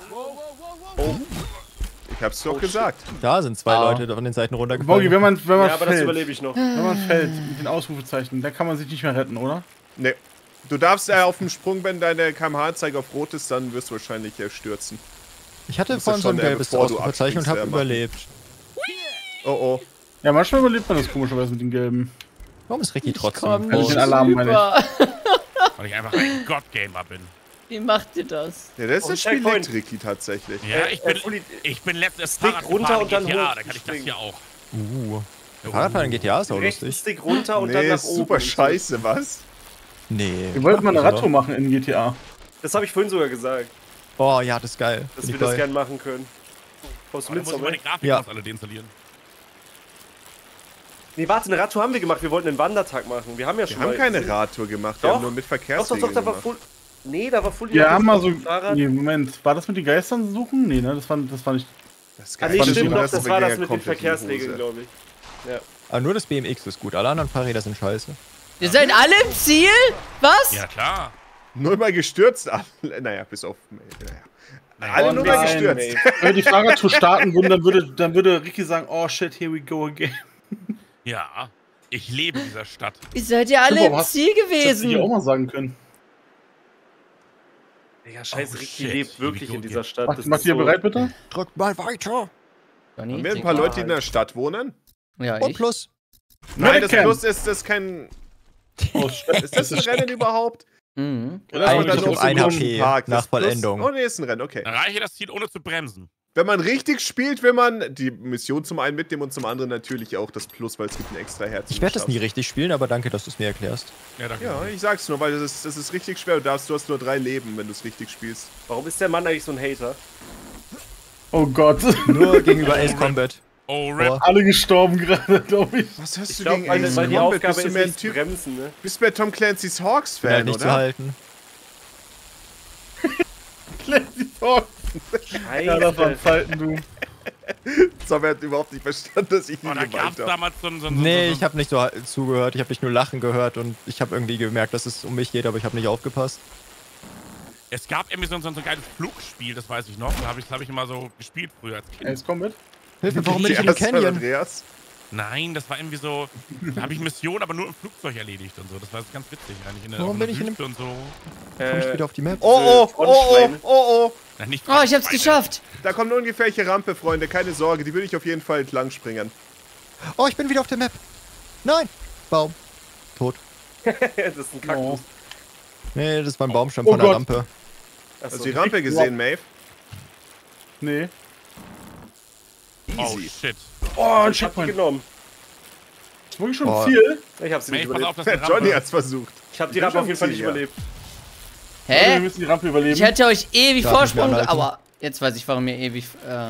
Ich hab's doch gesagt. da sind zwei Ah. Leute von den Seiten runtergefallen. Mogi, wenn man Ja, aber das fällt, überlebe ich noch. wenn man fällt mit den Ausrufezeichen, dann kann man sich nicht mehr retten, oder? Nee. Du darfst auf dem Sprung, wenn deine kmh-Anzeige auf rot ist, dann wirst du wahrscheinlich stürzen. Ich hatte musst vorhin du so ein schon, gelbes bevor du Ausrufezeichen und habe abspringst, machen. überlebt. Oh oh. Ja, manchmal überlebt man das komischerweise mit den gelben. Warum ist Ricky trotzdem Komm Also nicht den Alarm, meine rüber. Weil ich einfach ein God-Gamer bin. Wie macht ihr das? Ja, das ist Oh, das Spiel Checkpoint. Tricky tatsächlich. Ja, Fully, ich bin letztes Stick Fahrrad runter gefahren und dann in GTA, hoch da kann ich das springen. hier auch. Fahrradfahren in GTA ist auch rechten lustig. Stick runter und dann Nee, nach ist oben. super scheiße, was? Nee. Wir wollten mal eine Mach ich Radtour machen in GTA. Das habe ich vorhin sogar gesagt, aber. Oh ja, das ist geil. dass Bin wir ich das bei. gern machen können. Kommst du Aber dann mit, muss ich meine Sommer? Grafik Ja. aus alle deinstallieren. Nee, warte, eine Radtour haben wir gemacht. Wir wollten einen Wandertag machen. Wir haben ja Wir schon haben mal... keine Radtour gemacht, wir Doch. haben nur mit Doch, Verkehrsregeln da war gemacht. voll... Nee, da war voll... Wir haben mal so. Fahrrad. Nee, Moment. War das mit den Geistern suchen? Nee, ne? Das war nicht. Das ist Ah, geil. nee, fand ich stimmt so, doch, das das war das mit den Verkehrsregeln, glaube ich. Aber nur das BMX ist gut. Alle anderen Fahrräder sind scheiße. Ihr seid alle im Ziel? Was? Ja, klar. Nur mal gestürzt. Naja, bis auf. Naja. Alle Oh, nur mal nein, gestürzt. ey. Wenn wir die Fahrradtour starten würden, dann würde Ricky sagen, oh shit, here we go again. Ja. Ich lebe in dieser Stadt. Ihr seid ja alle Warum im hast- Ziel Das hätte ich auch gewesen. mal sagen können. Digga, scheiße, Oh, Ricky shit. lebt wirklich Wie in gut dieser Stadt. Macht Das ihr ist so- bereit, bitte? Drückt mal weiter. Johnny, Haben wir ein trink paar mal. Leute, die in der Stadt wohnen? Ja, Und ich. plus. Nein, das American. Plus ist das kein. Oh, Ist das ein Rennen überhaupt? Mhm. Oder ist man Eigentlich dann um noch so ein im großen HP Park? nach Das Plus- Vollendung. Oh nee, ist ein Rennen, okay. Erreiche das Ziel ohne zu bremsen. Wenn man richtig spielt, will man die Mission zum einen mitnehmen und zum anderen natürlich auch das Plus, weil es gibt ein extra Herz. Ich werde das nie richtig spielen, aber danke, dass du es mir erklärst. Ja, danke. Ja, ich sag's nur, weil das ist richtig schwer. Du hast nur 3 Leben, wenn du es richtig spielst. Warum ist der Mann eigentlich so ein Hater? Oh Gott. Nur gegenüber Ace Combat. Oh, Rap. Alle gestorben gerade, glaube ich. Was hast Ich du glaube, gegen weil, Ace weil die Combat? Aufgabe Bist du ist mehr ein nicht zu Typ? bremsen, ne? Bist mehr Tom Clancy's Bin halt Hawks-Fan, nicht zu oder? halten. Clancy Fox. Ja, das waren Scheiße. Zeiten, du. Zombie hat überhaupt nicht verstanden, dass ich Oh, ihn da gab's gemeint habe. damals so ein... Nee, ich habe nicht so zugehört. Ich habe dich nur lachen gehört und ich habe irgendwie gemerkt, dass es um mich geht, aber ich habe nicht aufgepasst. Es gab irgendwie so ein geiles Flugspiel, das weiß ich noch. Das hab ich immer so gespielt früher als Kind. Ace Combat? Hilfe, warum bin ich in Ja, dem Canyon? Andreas. Nein, das war irgendwie so... Da habe ich Missionen, aber nur im Flugzeug erledigt und so. Das war ganz witzig eigentlich. In der, Warum auf der bin ich in Wüste und so. Komm ich wieder auf die Map? Oh, Frontschweine. oh. Na, nicht Oh, ich hab's Schweine. geschafft. Da kommt eine ungefährliche Rampe, Freunde. Keine Sorge, die würde ich auf jeden Fall entlang springen. Oh, ich bin wieder auf der Map. Nein! Baum. Tot. Das ist ein Kaktus. Nee, das war ein Baumstamm Oh von der Gott. Rampe. Hast du die Rampe gesehen, Maeve? Nee. Oh, Easy. shit. Oh, ein Ich hab die Checkpoint. genommen. Ist wirklich schon Oh. ein Ziel? Ich hab sie nicht Maeve, pass auf, überlebt. dass eine Johnny Rampe... hat's versucht. Ich hab die Rampe auf jeden Fall nicht Ja. überlebt. Wir Hä? müssen die Rampe überleben. Ich hätte euch ewig Darf nicht mehr Vorsprung. anhalten. Aua. Jetzt weiß ich, warum ihr ewig.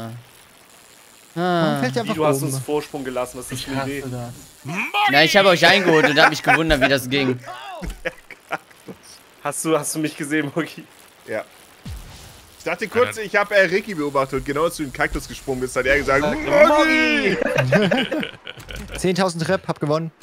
Warum fällt der Wie, einfach du hast uns oben? Vorsprung gelassen, was ist das für eine Idee? das. Na, ich habe euch eingeholt und hab mich gewundert, wie das ging. Hast du mich gesehen, Mogi? Ja. Ich dachte kurz, ich habe Ricky beobachtet und genau als du in den Kaktus gesprungen bist, hat er gesagt, Mogi! 10.000 Rep, hab gewonnen.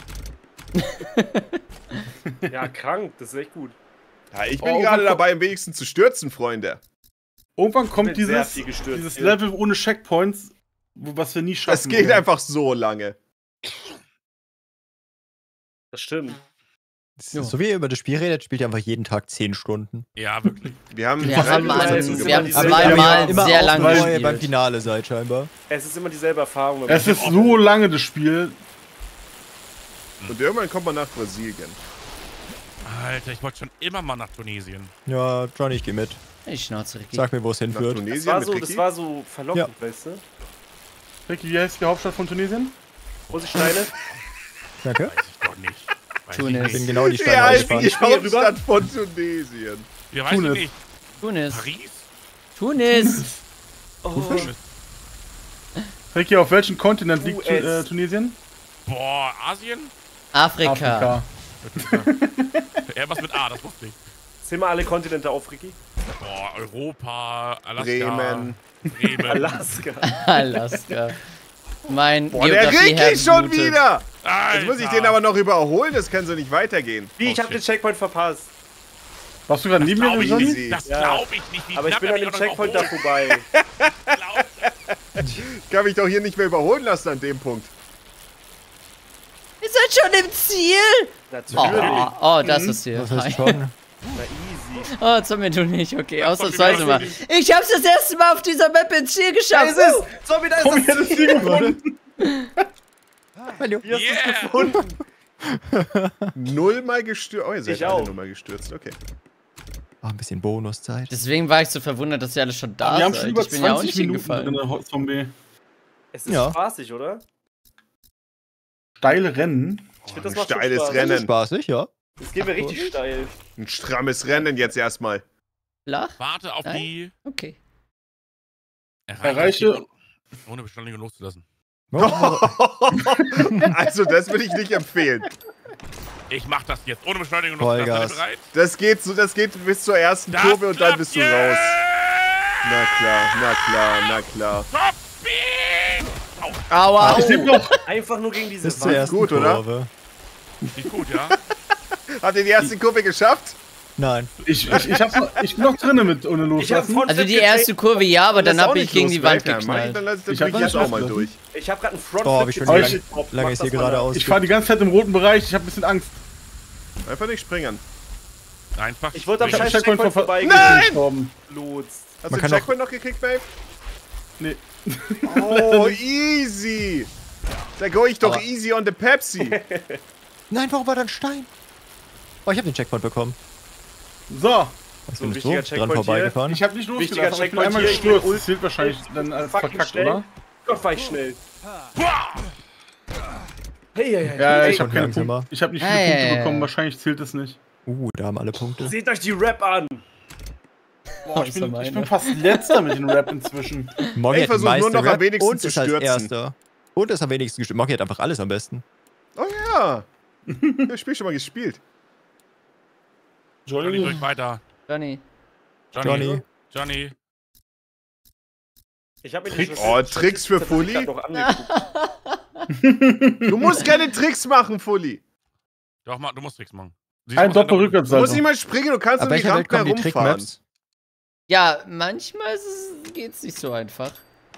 Ja, krank, das ist echt gut. Ja, ich bin gerade dabei, am wenigsten zu stürzen, Freunde. Irgendwann kommt bin sehr dieses, viel gestürzt dieses hier. Level ohne Checkpoints, was wir nie schaffen. Das geht einfach so lange. Das stimmt. So wie ihr über das Spiel redet, spielt ihr einfach jeden Tag 10 Stunden. Ja, wirklich. Wir haben Wir Ja, haben das mal, ist immer wir haben dieselbe- zweimal immer sehr auf lange neu beim gespielt. Finale seid scheinbar. Es ist immer dieselbe Erfahrung. wenn man- Es ist so lange, das Spiel. Und irgendwann kommt man nach Brasilien. Alter, ich wollte schon immer mal nach Tunesien. Ja, Johnny, ich geh mit. Ich schnauze, Ricky. Sag mir, wo es Nach hinführt. Tunesien mit Ricky? Das war so verlockend, weißt du? Ricky, wie heißt die Hauptstadt von Tunesien? Große Steine. Danke. Weiß ich doch nicht. Weiß Tunis. Ich ich bin nicht. genau in die Wie Steine heißt reingefahren. die spiele Hauptstadt von Tunesien? Ja, weiß ich Tunis. nicht. Tunis. Paris? Tunis. Tunis. Ricky, auf welchem Kontinent liegt US. Tunesien? Boah, Asien? Afrika. Ja, was mit A, das wusste ich. Zähl mal alle Kontinente auf, Ricky. Boah, Europa, Alaska. Bremen. Bremen. Alaska. Alaska. Mein Boah, der Geografie Ricky Herz schon blutet. wieder! Alter. Jetzt muss ich den aber noch überholen, das kann so nicht weitergehen. Wie, ich hab den Checkpoint verpasst. Warst du gerade neben mir, Glaub ich Johnny? nicht. Das Ja. glaube ich nicht. Wie Aber ich knapp bin er an mich dem auch noch Checkpoint da überholt. vorbei. Ich kann mich doch hier nicht mehr überholen lassen an dem Punkt. Ihr seid schon im Ziel? Natürlich. Oh, das ist hier. Das heißt schon. Na easy. Oh, Zombie, du nicht. Okay, Das ausnahmsweise Zombie, mal. das Ich hab's das erste Mal auf dieser Map ins Ziel geschafft. Da ist es! Zombie, da ist Komm, ich hätte es! es hier gefunden. Hallo. Hier hast du es Yeah. gefunden. Nullmal gestürzt. Oh, ihr seid Ich alle auch. nullmal gestürzt, okay. Oh, ein bisschen Bonuszeit. Deswegen war ich so verwundert, dass ihr alle schon da Wir haben seid. schon über Ich bin ja auch 20 nicht Minuten drin, hingefallen. der Zombie. Es ist Ja. spaßig, oder? Steile Rennen. Ich finde, das Ein macht schon steiles Spaß. Rennen. Spaßig, ja. Jetzt gehen wir richtig steil. Ein strammes Rennen jetzt erstmal. Flach? Warte auf Nein. die Okay. Erreiche- ohne Beschleunigung loszulassen. Also, das würde ich nicht empfehlen. Ich mach das jetzt. Ohne Beschleunigung Vollgas. loszulassen. Seid ihr bereit? Das geht bis zur ersten Das Kurve und dann klappt bist du jetzt! raus. Na klar, na klar, na klar. Zombie! Aua. Ich lebe noch. Einfach nur gegen diese Bis zur Wand. ersten gut, oder? Kurve. Nicht gut, ja? Habt ihr die erste Kurve geschafft? Nein. Ich bin noch drinnen mit ohne loslassen. Also die erste Kurve ja, aber dann Lass auch hab ich nicht gegen los, die Wand Leute. Dann geknallt. lass ich Ich hab das jetzt das auch mal lassen. durch. Ich hab grad einen Front. Boah, wie schön Aber lange Mach ist das hier mal geradeaus. Ich fahre die ganze Zeit im roten Bereich, ich habe ein bisschen Angst. Einfach nicht springen. Einfach. Ich wollte am Ich hab scheiß Checkpoint Checkpoint vor- vorbeigehen. Nein! Gestorben. Lotst. Hast Man du kann den Checkpoint noch gekriegt, Babe? Nee. Oh, easy. Da go ich doch Aber- easy on the Pepsi. Nein, warum war da ein Stein? Oh, ich hab den Checkpoint bekommen. So, Was So, bin ich wichtiger dran Checkpoint vorbeigefahren? ich habe nicht Wichtiger losgelassen, aber ich bin Checkpoint einmal hier, ich bin gestürzt. ult- Das zählt wahrscheinlich dann als fucking verkackt, schnell. oder? Gott, war ich schnell. Boah! Hey, hey, hey. Ja, hey. ich habe keine langsamer. Punkte. Ich habe nicht viele Hey. Punkte bekommen, wahrscheinlich zählt es nicht. Da haben alle Punkte. Seht euch die Rap an. Boah, ich Außer bin meine. fast letzter mit den Rap inzwischen. Moggy Ich hat die versuch nur meiste noch am Rap wenigsten und zu ist als stürzen. Erster. Und ist am wenigsten gestürzt. Moggy hat einfach alles am besten. Oh ja. Das Spiel schon mal gespielt. Johnny, drück weiter. Johnny. Johnny. Johnny. Ich hab mir Tricks. Oh, Tricks für Fully? Fully? Noch angeguckt. Du musst keine Tricks machen, Fully. Doch, du musst Tricks machen. Ein Du Doppelrückwärtssalto. musst nicht mal springen, du kannst Ab um die welcher Welt Rampen kommen die herumfahren. Trickmaps? Ja, manchmal geht's nicht so einfach.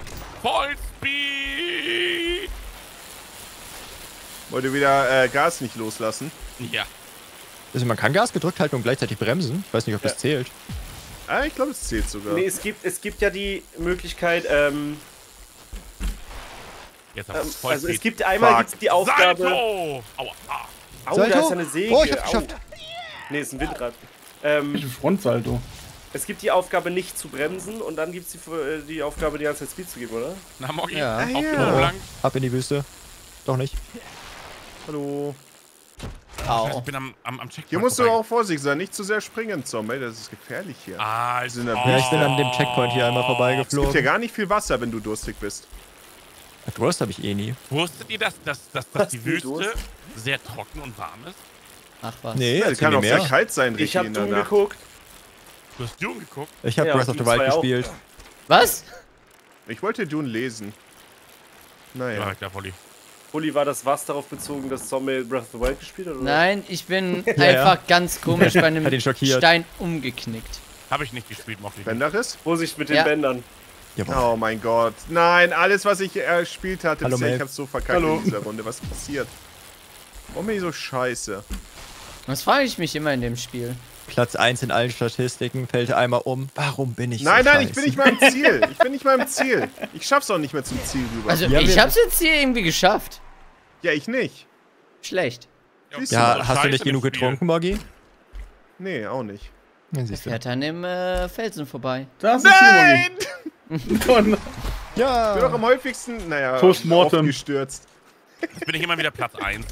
Vollspeed! Wollt ihr wieder Gas nicht loslassen? Ja. Also man kann Gas gedrückt halten und gleichzeitig bremsen. Ich weiß nicht, ob das zählt. Ah, ich glaube, es zählt sogar. Nee, es gibt ja die Möglichkeit, Ja, Jetzt aber voll Also es Speed. gibt einmal die Aufgabe... Salto! Aua, Au, Salto? da ist eine Säge. Oh, ich hab's geschafft. Nee, ist ein Windrad. Frontsalto. Es gibt die Aufgabe nicht zu bremsen und dann gibt es die Aufgabe die ganze Zeit Speed zu geben, oder? Na, Moggi, Ja. auf ja. Knoten lang. Ab in die Wüste. Doch nicht. Hallo. Ich Au. bin am Checkpoint. Hier musst du vorbei. auch vorsichtig sein, nicht zu sehr springen, Zombie. Das ist gefährlich hier. Also, in der Ja, ich bin an dem Checkpoint hier einmal Es gibt hier vorbeigeflogen. gar nicht viel Wasser, wenn du durstig bist. Durst habe ich eh nie. Wusstet ihr, dass die du Wüste Durst? sehr trocken und warm ist? Ach was. Nee, Es erzähl kann mir auch sehr mehr. kalt sein, Ich Ricky, hab in der Doom Nacht. geguckt. Du hast Dune geguckt? Ich habe Ja, Breath of the Doom Wild 2 auch. gespielt. Was? Ich wollte Dune lesen. Ja, Naja. klar, Volli. Uli, war das was darauf bezogen, dass Zombie Breath of the Wild gespielt hat? Oder? Nein, ich bin Ja, einfach ganz komisch bei einem Hat ihn schockiert. Stein umgeknickt. Habe ich nicht gespielt, Moggi. Bänderriss? Vorsicht mit den Ja. Bändern. Jawohl. Oh mein Gott. Nein, alles, was ich erspielt hatte Hallo, bisher, ich Maeve. hab's so verkackt in dieser Runde. Was ist passiert? Warum bin ich so scheiße? Das frage ich mich immer in dem Spiel. Platz 1 in allen Statistiken, fällt einmal um. Warum bin ich Nein, so nein, scheiße? ich bin nicht mal im Ziel. Ich bin nicht mal im Ziel. Ich schaff's auch nicht mehr zum Ziel rüber. Also, Ja, ich wir- hab's jetzt hier irgendwie geschafft. Ja, ich nicht. Schlecht. Siehst Ja, So hast du scheiße nicht genug im Spiel. getrunken, Moggi? Nee, auch nicht. Ja, siehst du. Fährt an dem Felsen vorbei. Da ist Nein! Nein! Ja! Ich bin doch am häufigsten, naja, Postmortem. gestürzt. Jetzt bin ich immer wieder Platz 1.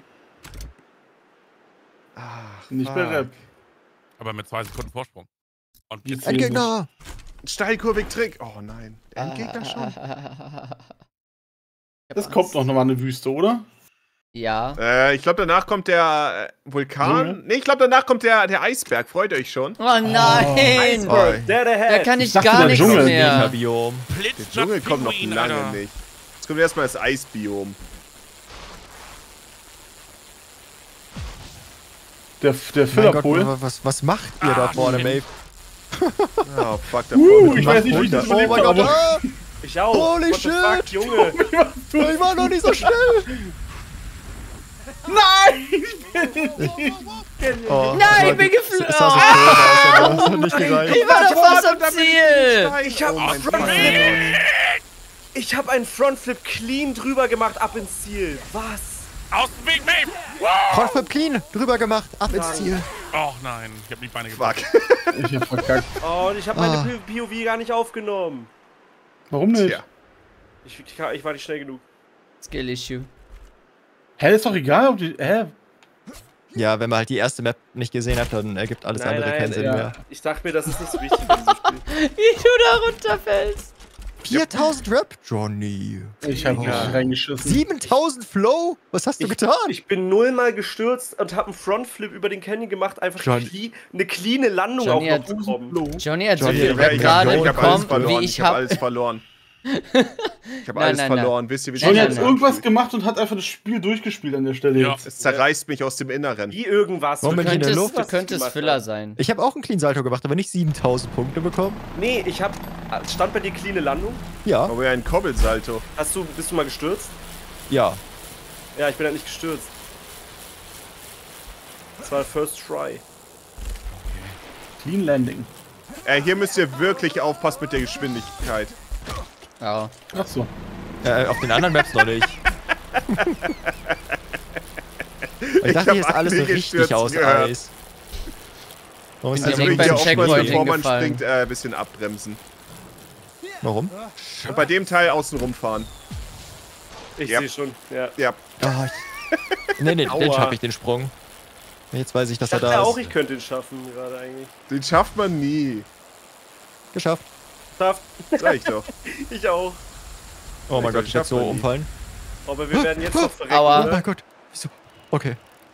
Nicht bei Rap. Aber mit 2 Sekunden Vorsprung. Und jetzt Ein Gegner! Steilkurvig Trick. Oh nein. Der Endgegner schon. Das kommt noch mal eine Wüste, oder? Ja. Ich glaube, danach kommt der Vulkan. Nee, ich glaube, danach kommt der Eisberg. Freut euch schon. Oh nein! Oh, Der Da Head. kann ich dachte, gar der nichts Dschungel. mehr. Biom. Der Dschungel kommt noch lange nicht. Jetzt kommt erstmal das Eisbiom. Der Mein Fillerpol. Gott, was macht ihr da vorne, Maeve? Oh, fuck, da Ich weiß nicht, wie ich das Oh mein überlebt Gott! habe. Ah, Ich auch. Holy What the shit. fuck, Junge. ich war noch nicht so schnell! Nein! Oh, Nein, ich bin Es geflogen. sah so schön aus, aber das hat nicht gereicht. Ich war doch fast am Ziel. Ich hab, ich hab einen Frontflip clean drüber gemacht, ab ins Ziel. Was? Aus dem Weg, Maeve! Frontflip clean, drüber gemacht, ab ins Ziel. Oh nein, ich hab die Beine gebrochen. Fuck. Ich hab verkackt. Oh, und ich habe meine POV gar nicht aufgenommen. Warum nicht? Tja. Ich war nicht schnell genug. Skill Issue. Hä, ist doch egal, ob die. Hä? Ja, wenn man halt die erste Map nicht gesehen hat, dann ergibt alles Nein, andere nein, keinen Sinn ja. mehr. Ich dachte mir, das ist nicht so wichtig in diesem Spiel. Wie du da runterfällst. 4000 Rap, Johnny. Ich hab richtig reingeschissen. 7000 Flow? Was hast du getan? Ich bin 0-mal gestürzt und habe einen Frontflip über den Canyon gemacht, einfach John- eine cleane Landung Johnny auch hat- noch bekommen. Johnny hat so Johnny, viel ja, Rap ich hab gerade alles bekommen, verloren. wie Ich ich habe hab. alles verloren. Ich habe Nein, alles nein, nein. verloren. Wisst ihr, wie Johnny Nein, hat nein, irgendwas gemacht und hat einfach das Spiel durchgespielt an der Stelle Ja. jetzt. Es zerreißt mich aus dem Inneren. Wie irgendwas. Moment, in der Luft. Du könntest Filler sein. Ich habe auch einen Clean Salto gemacht, aber nicht 7000 Punkte bekommen. Nee, stand bei dir cleane Landung? Ja, Aber ja, ein Kobbelsalto. Bist du mal gestürzt? ja. Ja, ich bin halt nicht gestürzt. Das war First Try. Clean Landing. Hier müsst ihr wirklich aufpassen mit der Geschwindigkeit. Ja. Ach so. Auf den anderen Maps noch nicht. Ich dachte, hab hier ist alles so einige richtig Stürzen aus gehört. Eis. Warum ist Also das direkt so beim auch mal, Checkpoint bevor man hingefallen. springt, ein bisschen abbremsen. Warum? Und bei dem Teil außen rumfahren. Ich Ja. sehe schon, ja. Ja. Ah, nee, den Aua. schaffe ich, den Sprung. Jetzt weiß ich, dass Ich er dachte da auch, ist. ich könnte ihn schaffen, gerade eigentlich. Den schafft man nie. Geschafft. Schafft. Sag ich doch. Ich auch. Oh mein Ich Gott, ich werde schafft so man nie. umfallen. Aber wir werden jetzt noch verrecken, Aua. Oh oder? mein Gott. Wieso? Okay.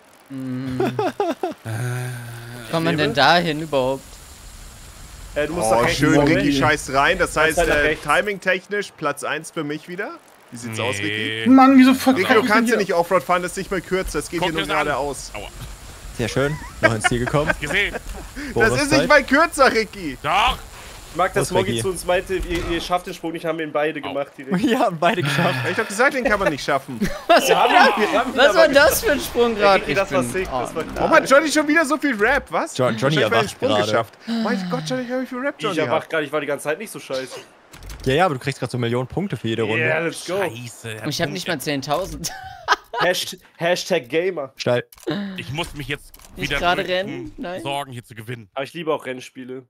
Kommt man denn dahin überhaupt? Du musst Oh, nach rechts. schön, Moment. Ricky scheißt rein. Das heißt, Ganz weit nach rechts. timing-technisch Platz 1 für mich wieder. Wie sieht's aus, Ricky? Mann, wieso Ricky, verkackt du kannst ja nicht Offroad fahren, das ist nicht mal kürzer. Das geht Guck hier nur mir's an. geradeaus. Aua. Sehr schön. Noch ins Ziel gekommen. Gesehen. Das ist nicht mal kürzer, Ricky. Doch. Ich mag, dass Los, Ricky. Moggi zu uns meinte, ihr schafft den Sprung nicht, haben wir ihn beide gemacht direkt. Ja, haben beide geschafft. Hab ich doch gesagt, den kann man nicht schaffen. Was Wir haben ihn war aber das für ein Sprung gerade? Ricky, das war sick, das war Warum hat Johnny schon wieder so viel Rap? Was? Johnny Wahrscheinlich, weil er den erwacht Sprung gerade. geschafft. Mein Gott, Johnny, wie viel Rap Johnny Ich erwacht hat. gerade, ich war die ganze Zeit nicht so scheiße. Ja, aber du kriegst gerade so Millionen Punkte für jede Runde. Yeah, let's go. Scheiße. Und ich habe nicht mal 10.000. Hashtag Gamer. Steil. Ich muss mich jetzt Nicht wieder gerade rennen, nein. sorgen, hier zu gewinnen. Aber ich liebe auch Rennspiele.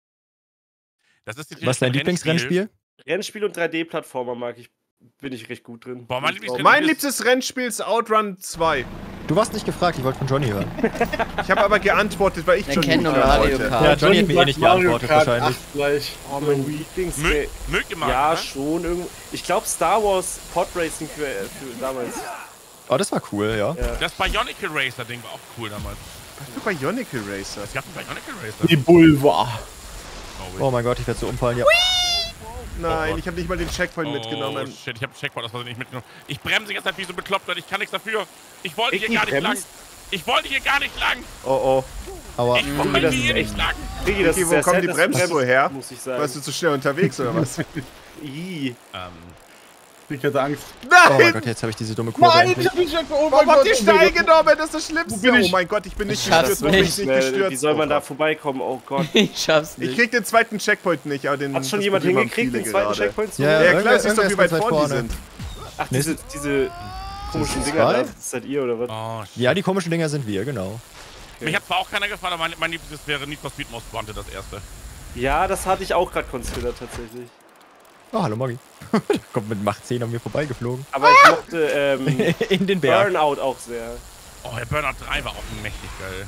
Das ist jetzt Was ist dein Lieblingsrennspiel? Rennspiel und 3D-Plattformer bin ich recht gut drin. Boah, mein Mein liebstes Rennspiel ist Outrun 2. Du warst nicht gefragt, ich wollte von Johnny hören. Ich habe aber geantwortet, weil ich Wir schon kennen nur hören Mario wollte. Kart. Ja, Johnny hat mir eh nicht geantwortet wahrscheinlich. Gleich. Oh, mein Lieblings... Mögt ihr mal? Ja, ne? schon irgendwo. Ich glaube Star Wars Pod Racing für damals. Oh, das war cool, ja. Das Bionicle Racer Ding war auch cool damals. Was für Bionicle Racer? Es gab einen Bionicle Racer. Die Bulva. Oh mein Gott, ich werde so umfallen. Ja. Nein, Oh. ich habe nicht mal den Checkpoint mitgenommen. Shit, ich habe Checkpoint aus Versehen nicht mitgenommen. Ich bremse jetzt halt wie so bekloppt, weil ich kann nichts dafür. Ich wollte hier Ricky, gar nicht lang. bremst? Ich wollte hier gar nicht lang. Oh, Aber Ich wollte das hier ist nicht echt- lang. Ricky, das Ricky, ist wo sehr kommen sad, die dass du Bremsspuren her? muss ich sagen. Warst du zu schnell unterwegs oder was? Ih. Ich hatte Angst. oh mein Nein! Gott, jetzt habe ich diese dumme Kurve. Nein, endlich. ich hab mich oh Warum mein habt Gott, ihr oh mein steil Gott. genommen? Das ist das Schlimmste. bin ich? Oh mein Gott, ich bin nicht Ich schaff's gestürzt. Ich bin nicht. nicht gestürzt. Wie soll man da Oh Gott. vorbeikommen? Oh Gott. Ich schaff's Ich nicht. krieg den zweiten Checkpoint nicht, aber den. Hat schon das jemand Problem haben hingekriegt, viele den zweiten gerade. Checkpoint zu Ja, holen? Ja, klar, siehst du, irgendwer wie ist weit ganz weit vorne die vorne. sind. Ach, Nee, diese komischen das Dinger zwei? da. Das seid ihr oder was? Oh, shit. Ja, die komischen Dinger sind wir, genau. Mich hat zwar auch keiner gefallen, aber mein Liebstes wäre Need for Speed Most Wanted, das erste. Ja, das hatte ich auch gerade considered tatsächlich. Oh, hallo Moggi. Kommt mit Macht 10 an mir vorbeigeflogen. Aber ich mochte In den Berg. Burnout auch sehr. Oh, der Burnout 3 war auch mächtig geil.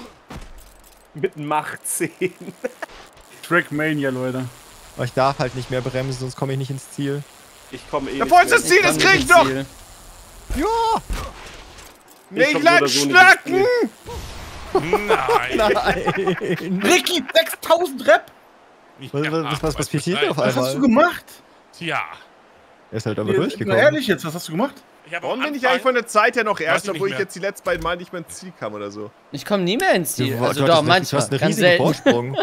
Mit Macht 10. Trackmania, Leute. Aber ich darf halt nicht mehr bremsen, sonst komme ich nicht ins Ziel. Ich komme eh Da vorne nicht ist das mehr. Ziel, das komm krieg nicht ich ins doch! Ziel. Ja! Nicht komm so lang oder so nicht schnacken! Nein. Nein! Ricky, 6000 Rep! Was passiert hier auf Was hast du einmal? gemacht? Tja. Er ist halt aber Na durchgekommen. ehrlich jetzt, was hast du gemacht? Ich habe Warum am bin ich Anfang- eigentlich von der Zeit her noch Weiß erst, ich nicht obwohl ich mehr. jetzt die letzten beiden Mal nicht mehr ins Ziel kam oder so? Ich komme nie mehr ins Ziel. Du Also hattest doch, du manchmal. hast einen Ganz riesigen selten. Vorsprung.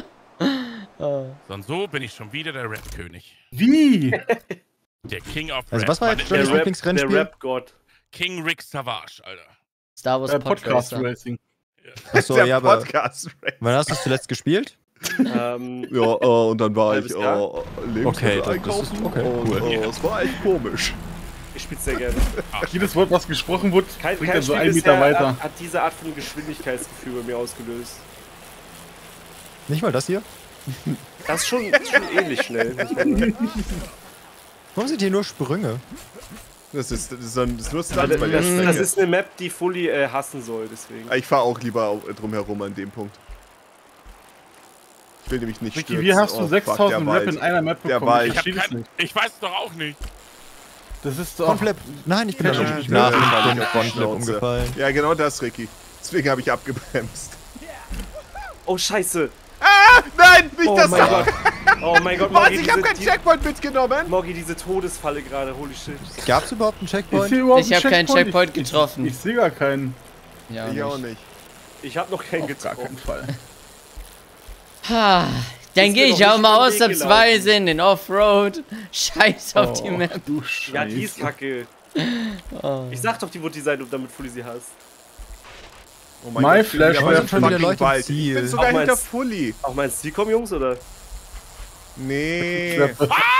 So, und so bin ich schon wieder der Rap-König. Wie? Der King of Rap. Also was war jetzt Meine- Johnny's Der Lieblingsrennspiel? Rap-Gott. King Rick Savage, Alter. Star Wars Podcast Podcast. Racing. Achso, Der ja, aber Podcast. wann hast du es zuletzt gespielt? Ja, und dann war Halbes Jahr. Okay, das ist okay, cool. Das war echt komisch. Ich spiel's sehr gerne. Jedes Wort, was gesprochen wird, Kein bringt er so Spiel einen Meter bisher weiter. hat diese Art von Geschwindigkeitsgefühl bei mir ausgelöst. Nicht mal das hier? Das ist schon ähnlich schnell. muss man sagen. Warum sind hier nur Sprünge? Das ist nur Stunts Das, bei der das Strecke. ist eine Map, die Fully hassen soll, deswegen. Ich fahre auch lieber drumherum an dem Punkt. Ich will nämlich nicht Ricky, stürzen. wie hast du Oh, fuck, 6000 der Rap Wald. in einer Map Der bekommen? Wald. Ich, hab verstehe das kein, nicht. ich weiß es doch auch nicht. Das ist doch... Frontflip. Nein, ich bin da Ja, nicht ja, nach ja, dem ja, Frontflip Schnauze. umgefallen. Ja, genau das, Ricky. Deswegen habe ich abgebremst. Oh, scheiße. Ah, nein, nicht Oh das. mein Gott. Oh mein Gott, Was? Moggi, Ich habe keinen Checkpoint mitgenommen. Moggi, diese Todesfalle gerade, holy shit. Gab's überhaupt einen Ich Checkpoint? sehe überhaupt Ich habe keinen Checkpoint getroffen. Ich sehe gar keinen. Ja, Ich auch nicht. nicht. Ich habe noch keinen Auf gar keinen getroffen. Fall. Ha, dann Ist gehe mir ich noch auch nicht mal über den Weg ausnahmsweise in den Offroad. Scheiß auf die Oh, Map. du Scheiße. Ja, die ist kacke. Ich sag doch, die wurde designt, damit Fully sie hasst. Oh My Gott, Flash ich bin war ja schon wieder fucking Leute im Wald. Ziel. Ich bin Auch sogar hinter meinst- Fully. Auch mein Ziel kommen, Jungs, oder? Nee,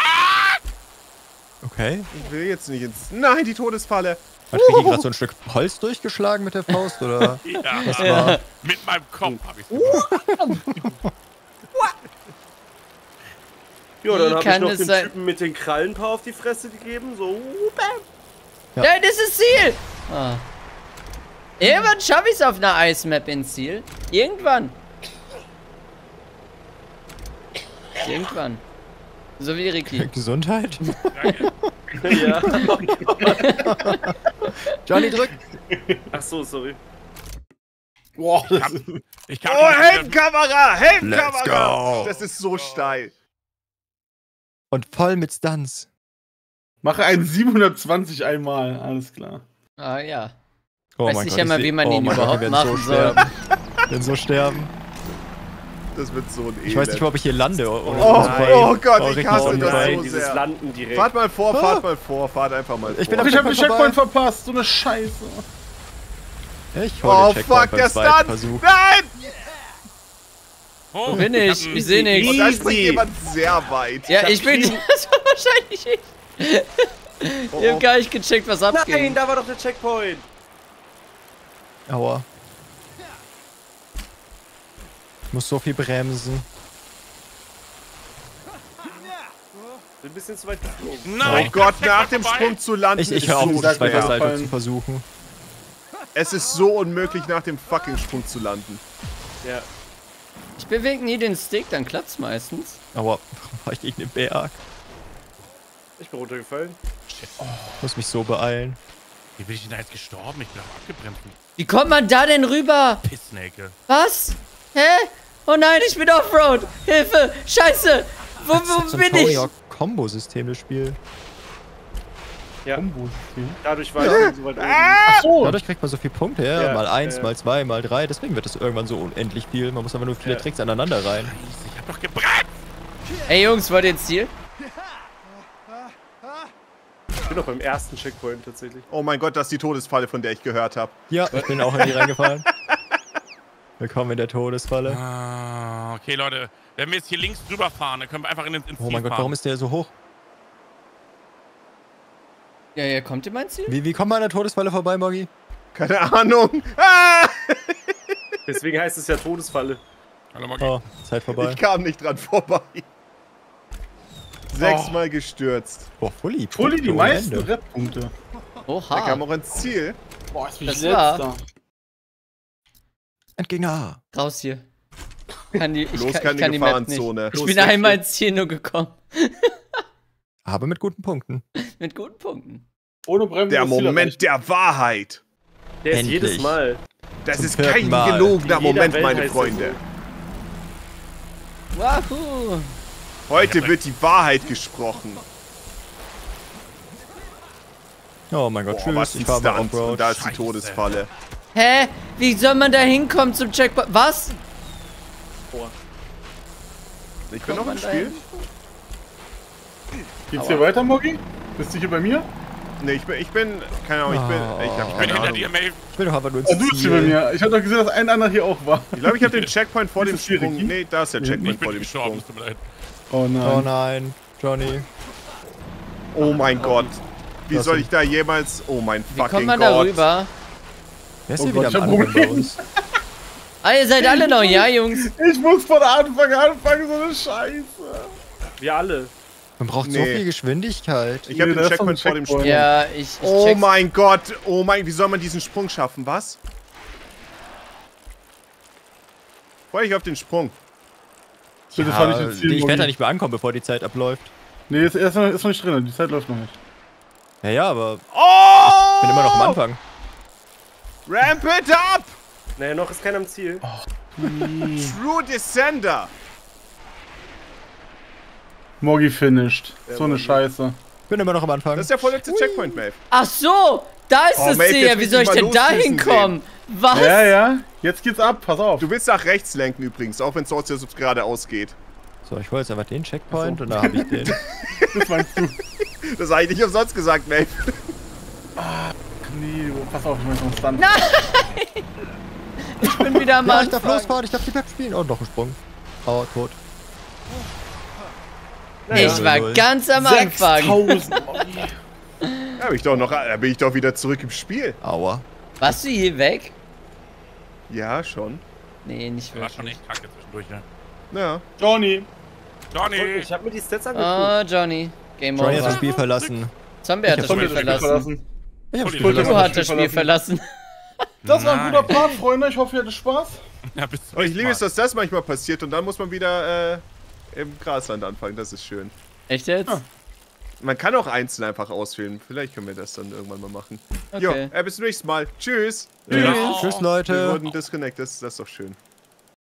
Okay. ich will jetzt nicht ins... Nein, die Todesfalle. Hat Ricky gerade so ein Stück Holz durchgeschlagen mit der Faust, oder? Ja, mit meinem Kopf habe ich Ja, Wie dann habe ich kann noch es dem sein- Typen mit den Krallen ein paar auf die Fresse gegeben. So, bam. Ja, das ist Ziel. Ah. Irgendwann schaffe ich es auf einer Eismap ins Ziel. Irgendwann. Irgendwann. So wie Ricky. Gesundheit? Ja. Johnny, drück! Ach so, sorry. Boah, das ist... Ich kann Oh, Helmkamera! Helmkamera! Let's go. Das ist so steil. Und voll mit Stunts. Mache einen 720 einmal, alles klar. Ah ja. Oh Weiß mein nicht Gott, einmal, ich wie man seh- ihn mein Gott, überhaupt wir werden machen so soll. sterben. Wir werden so sterben. Das wird so ein Elend. Ich weiß nicht, ob ich hier lande. Oder Oh Gott, ich Ricky hasse ist das dabei. so Dieses sehr. Landen direkt. Fahrt mal vor, fahrt einfach mal vor. Ich bin Ich habe den Checkpoint Checkpoint verpasst, so eine Scheiße. Ich hol Oh den Checkpoint fuck, beim der zweiten Stunt! Versuch. Nein! Wo Bin ich? Ich sehe Und nichts. da springt jemand sehr weit. Ja, ich bin. wahrscheinlich ich. Ich hab gar nicht gecheckt, was abgeht. Nein, da war doch der Checkpoint. Aua. Ich muss so viel bremsen. Bin ein bisschen zu weit geflogen. Nein, Oh Gott, der nach Check dem war Sprung zu landen Ich ist höre auf, so die zweite schwer. Seite zu versuchen. Es ist so unmöglich, nach dem fucking Sprung zu landen. Ja. Ich bewege nie den Stick, dann klappt's meistens. Aua, warum war ich gegen den Berg? Ich bin runtergefallen. Ich muss mich so beeilen. Wie bin ich denn da jetzt gestorben? Ich bin auch abgebremst. Wie kommt man da denn rüber? Pissnäcke. Was? Hä? Oh nein, ich bin Offroad. Hilfe! Scheiße! Wo bin ich? Tony Hawk Kombo-System, das Spiel. Ja. Kombo-System. Dadurch war ich so weit oben. Achso! Dadurch kriegt man so viele Punkte, ja. Ja, Mal 1, ja. mal 2, mal 3. Deswegen wird das irgendwann so unendlich viel. Man muss aber nur viele Ja. Tricks aneinander rein. Scheiße, ich hab doch gebrannt. Ey Jungs, wollt ihr ins Ziel? Ich bin noch beim ersten Checkpoint tatsächlich. Oh mein Gott, das ist die Todesfalle, von der ich gehört habe. Ja, ich bin auch in die reingefallen. Willkommen in der Todesfalle. Ah, okay, Leute. Wenn wir jetzt hier links drüber fahren, dann können wir einfach ins Ziel Oh mein Gott, fahren. warum ist der so hoch? Ja, kommt ihr mein Ziel? Wie kommt man an der Todesfalle vorbei, Moggi? Keine Ahnung. Ah! Deswegen heißt es ja Todesfalle. Hallo, Moggi. Oh, Zeit vorbei. Ich kam nicht dran vorbei. 6-mal gestürzt. Boah, Fully. Fully die Punkte ohne meisten Ende. Rap-Punkte. Der kam Oha. auch ins Ziel. Boah, ist mich Das letzter. Entgänger. Raus hier. Kann die, Bloß ich keine kann die Map nicht. Gefahrenzone. Ich bin einmal ins Ziel nur gekommen. Aber mit guten Punkten. Mit guten Punkten. Ohne Bremse. Der das Ziel Moment erreicht. der Wahrheit. Der ist Endlich. jedes Mal. Das Zum ist vierten kein Mal. gelogener In jeder Moment, Welt meine heißt es Freunde. Wahoo. Heute wird die Wahrheit gesprochen. Oh mein Gott, Boah, was tschüss. ein Ich fahr mal Stunt. Und Offroad. da ist die Scheiße. Todesfalle. Hä? Wie soll man da hinkommen zum Checkpoint? Was? Ich bin Kommt noch im man da Spiel. hin? Geht's hier weiter, Moggi? Bist du hier bei mir? Ne, ich bin, keine Ahnung, ich hab Ich bin keine hinter Ahnung. dir, Maeve. Ich will doch einfach nur ins Ah, du bist hier bei mir. Ich hab doch gesehen, dass ein anderer hier auch war. Ich glaube, ich habe den Checkpoint vor dem Ist das hier, Sprung. Ricky? Nee, da ist der Nee, Checkpoint Ich vor bin dem gestorben, Sprung. es tut mir leid. Oh nein. Oh nein, Johnny. Oh mein Gott. Wie Was soll denn? ich da jemals... Oh mein Wie kommt fucking man da Gott. rüber? Wer ist Oh hier Gott, wieder ich am hab Anfang bei Probleme. uns? Ah, ihr seid alle noch, ja, Jungs? Ich muss von Anfang an anfangen, so eine Scheiße. Wir alle. Man braucht so Nee. viel Geschwindigkeit. Ich habe Nee, den das ist doch ein Checkpoint vor dem Checkpoint. Sprung. Ja, ich Oh check's. mein Gott. Oh mein... Wie soll man diesen Sprung schaffen? Was? Freue ich auf den Sprung. Bitte fahr nicht Ja, ins Ziel, ich werde da Moggi. nicht mehr ankommen, bevor die Zeit abläuft. Nee, ist noch nicht drin. Die Zeit läuft noch nicht. Ja, ja, aber Oh! ich bin immer noch am Anfang. Ramp it up! Naja, noch ist keiner am Ziel. True Descender. Moggi finished. So eine Moggi. Scheiße. Ich bin immer noch am Anfang. Das ist der vorletzte Checkpoint, Maeve. Ach so, da ist Oh, das Mate, Ziel. jetzt Ja, wie will soll ich ich mal denn da losdüsen hinkommen? Was? Ja, ja. Jetzt geht's ab. Pass auf. Du willst nach rechts lenken übrigens, auch wenn es sonst jetzt geradeaus geht. So, ich hole jetzt einfach den Checkpoint und da habe ich den. Das meinst du. Das habe ich nicht umsonst gesagt, Maeve. Nee, pass auf, ich mach noch einen Stunt. Nein! Ich bin wieder am Ja, ich darf Anfang. losfahren, ich darf die Map spielen. Oh, noch ein Sprung. Aua, tot. Ich war Null. ganz am Anfang. 6000. Moggi. Da bin ich doch wieder zurück im Spiel. Aua. Warst du hier weg? Ja, schon. Nee, nicht War schon wirklich. echt kacke zwischendurch, ne? Ja. Johnny. Johnny! Ich habe mir die Stats angeguckt. Oh, Johnny. Game Johnny hat das over. Spiel verlassen. Zombie hat das Zombie Spiel hat das Spiel verlassen. Ich hab's Fully. Spiel Du verlassen. hast das Spiel verlassen. Das war ein Nein. guter Plan, Freunde. Ich hoffe, ihr hattet Spaß. Ja, bis zum Aber ich nächsten liebe Mal. es, dass das manchmal passiert und dann muss man wieder im Grasland anfangen. Das ist schön. Echt jetzt? Man kann auch einzeln einfach auswählen. Vielleicht können wir das dann irgendwann mal machen. Okay. Jo, bis zum nächsten Mal. Tschüss. Tschüss, Wir Leute. wurden disconnected. Das ist doch schön.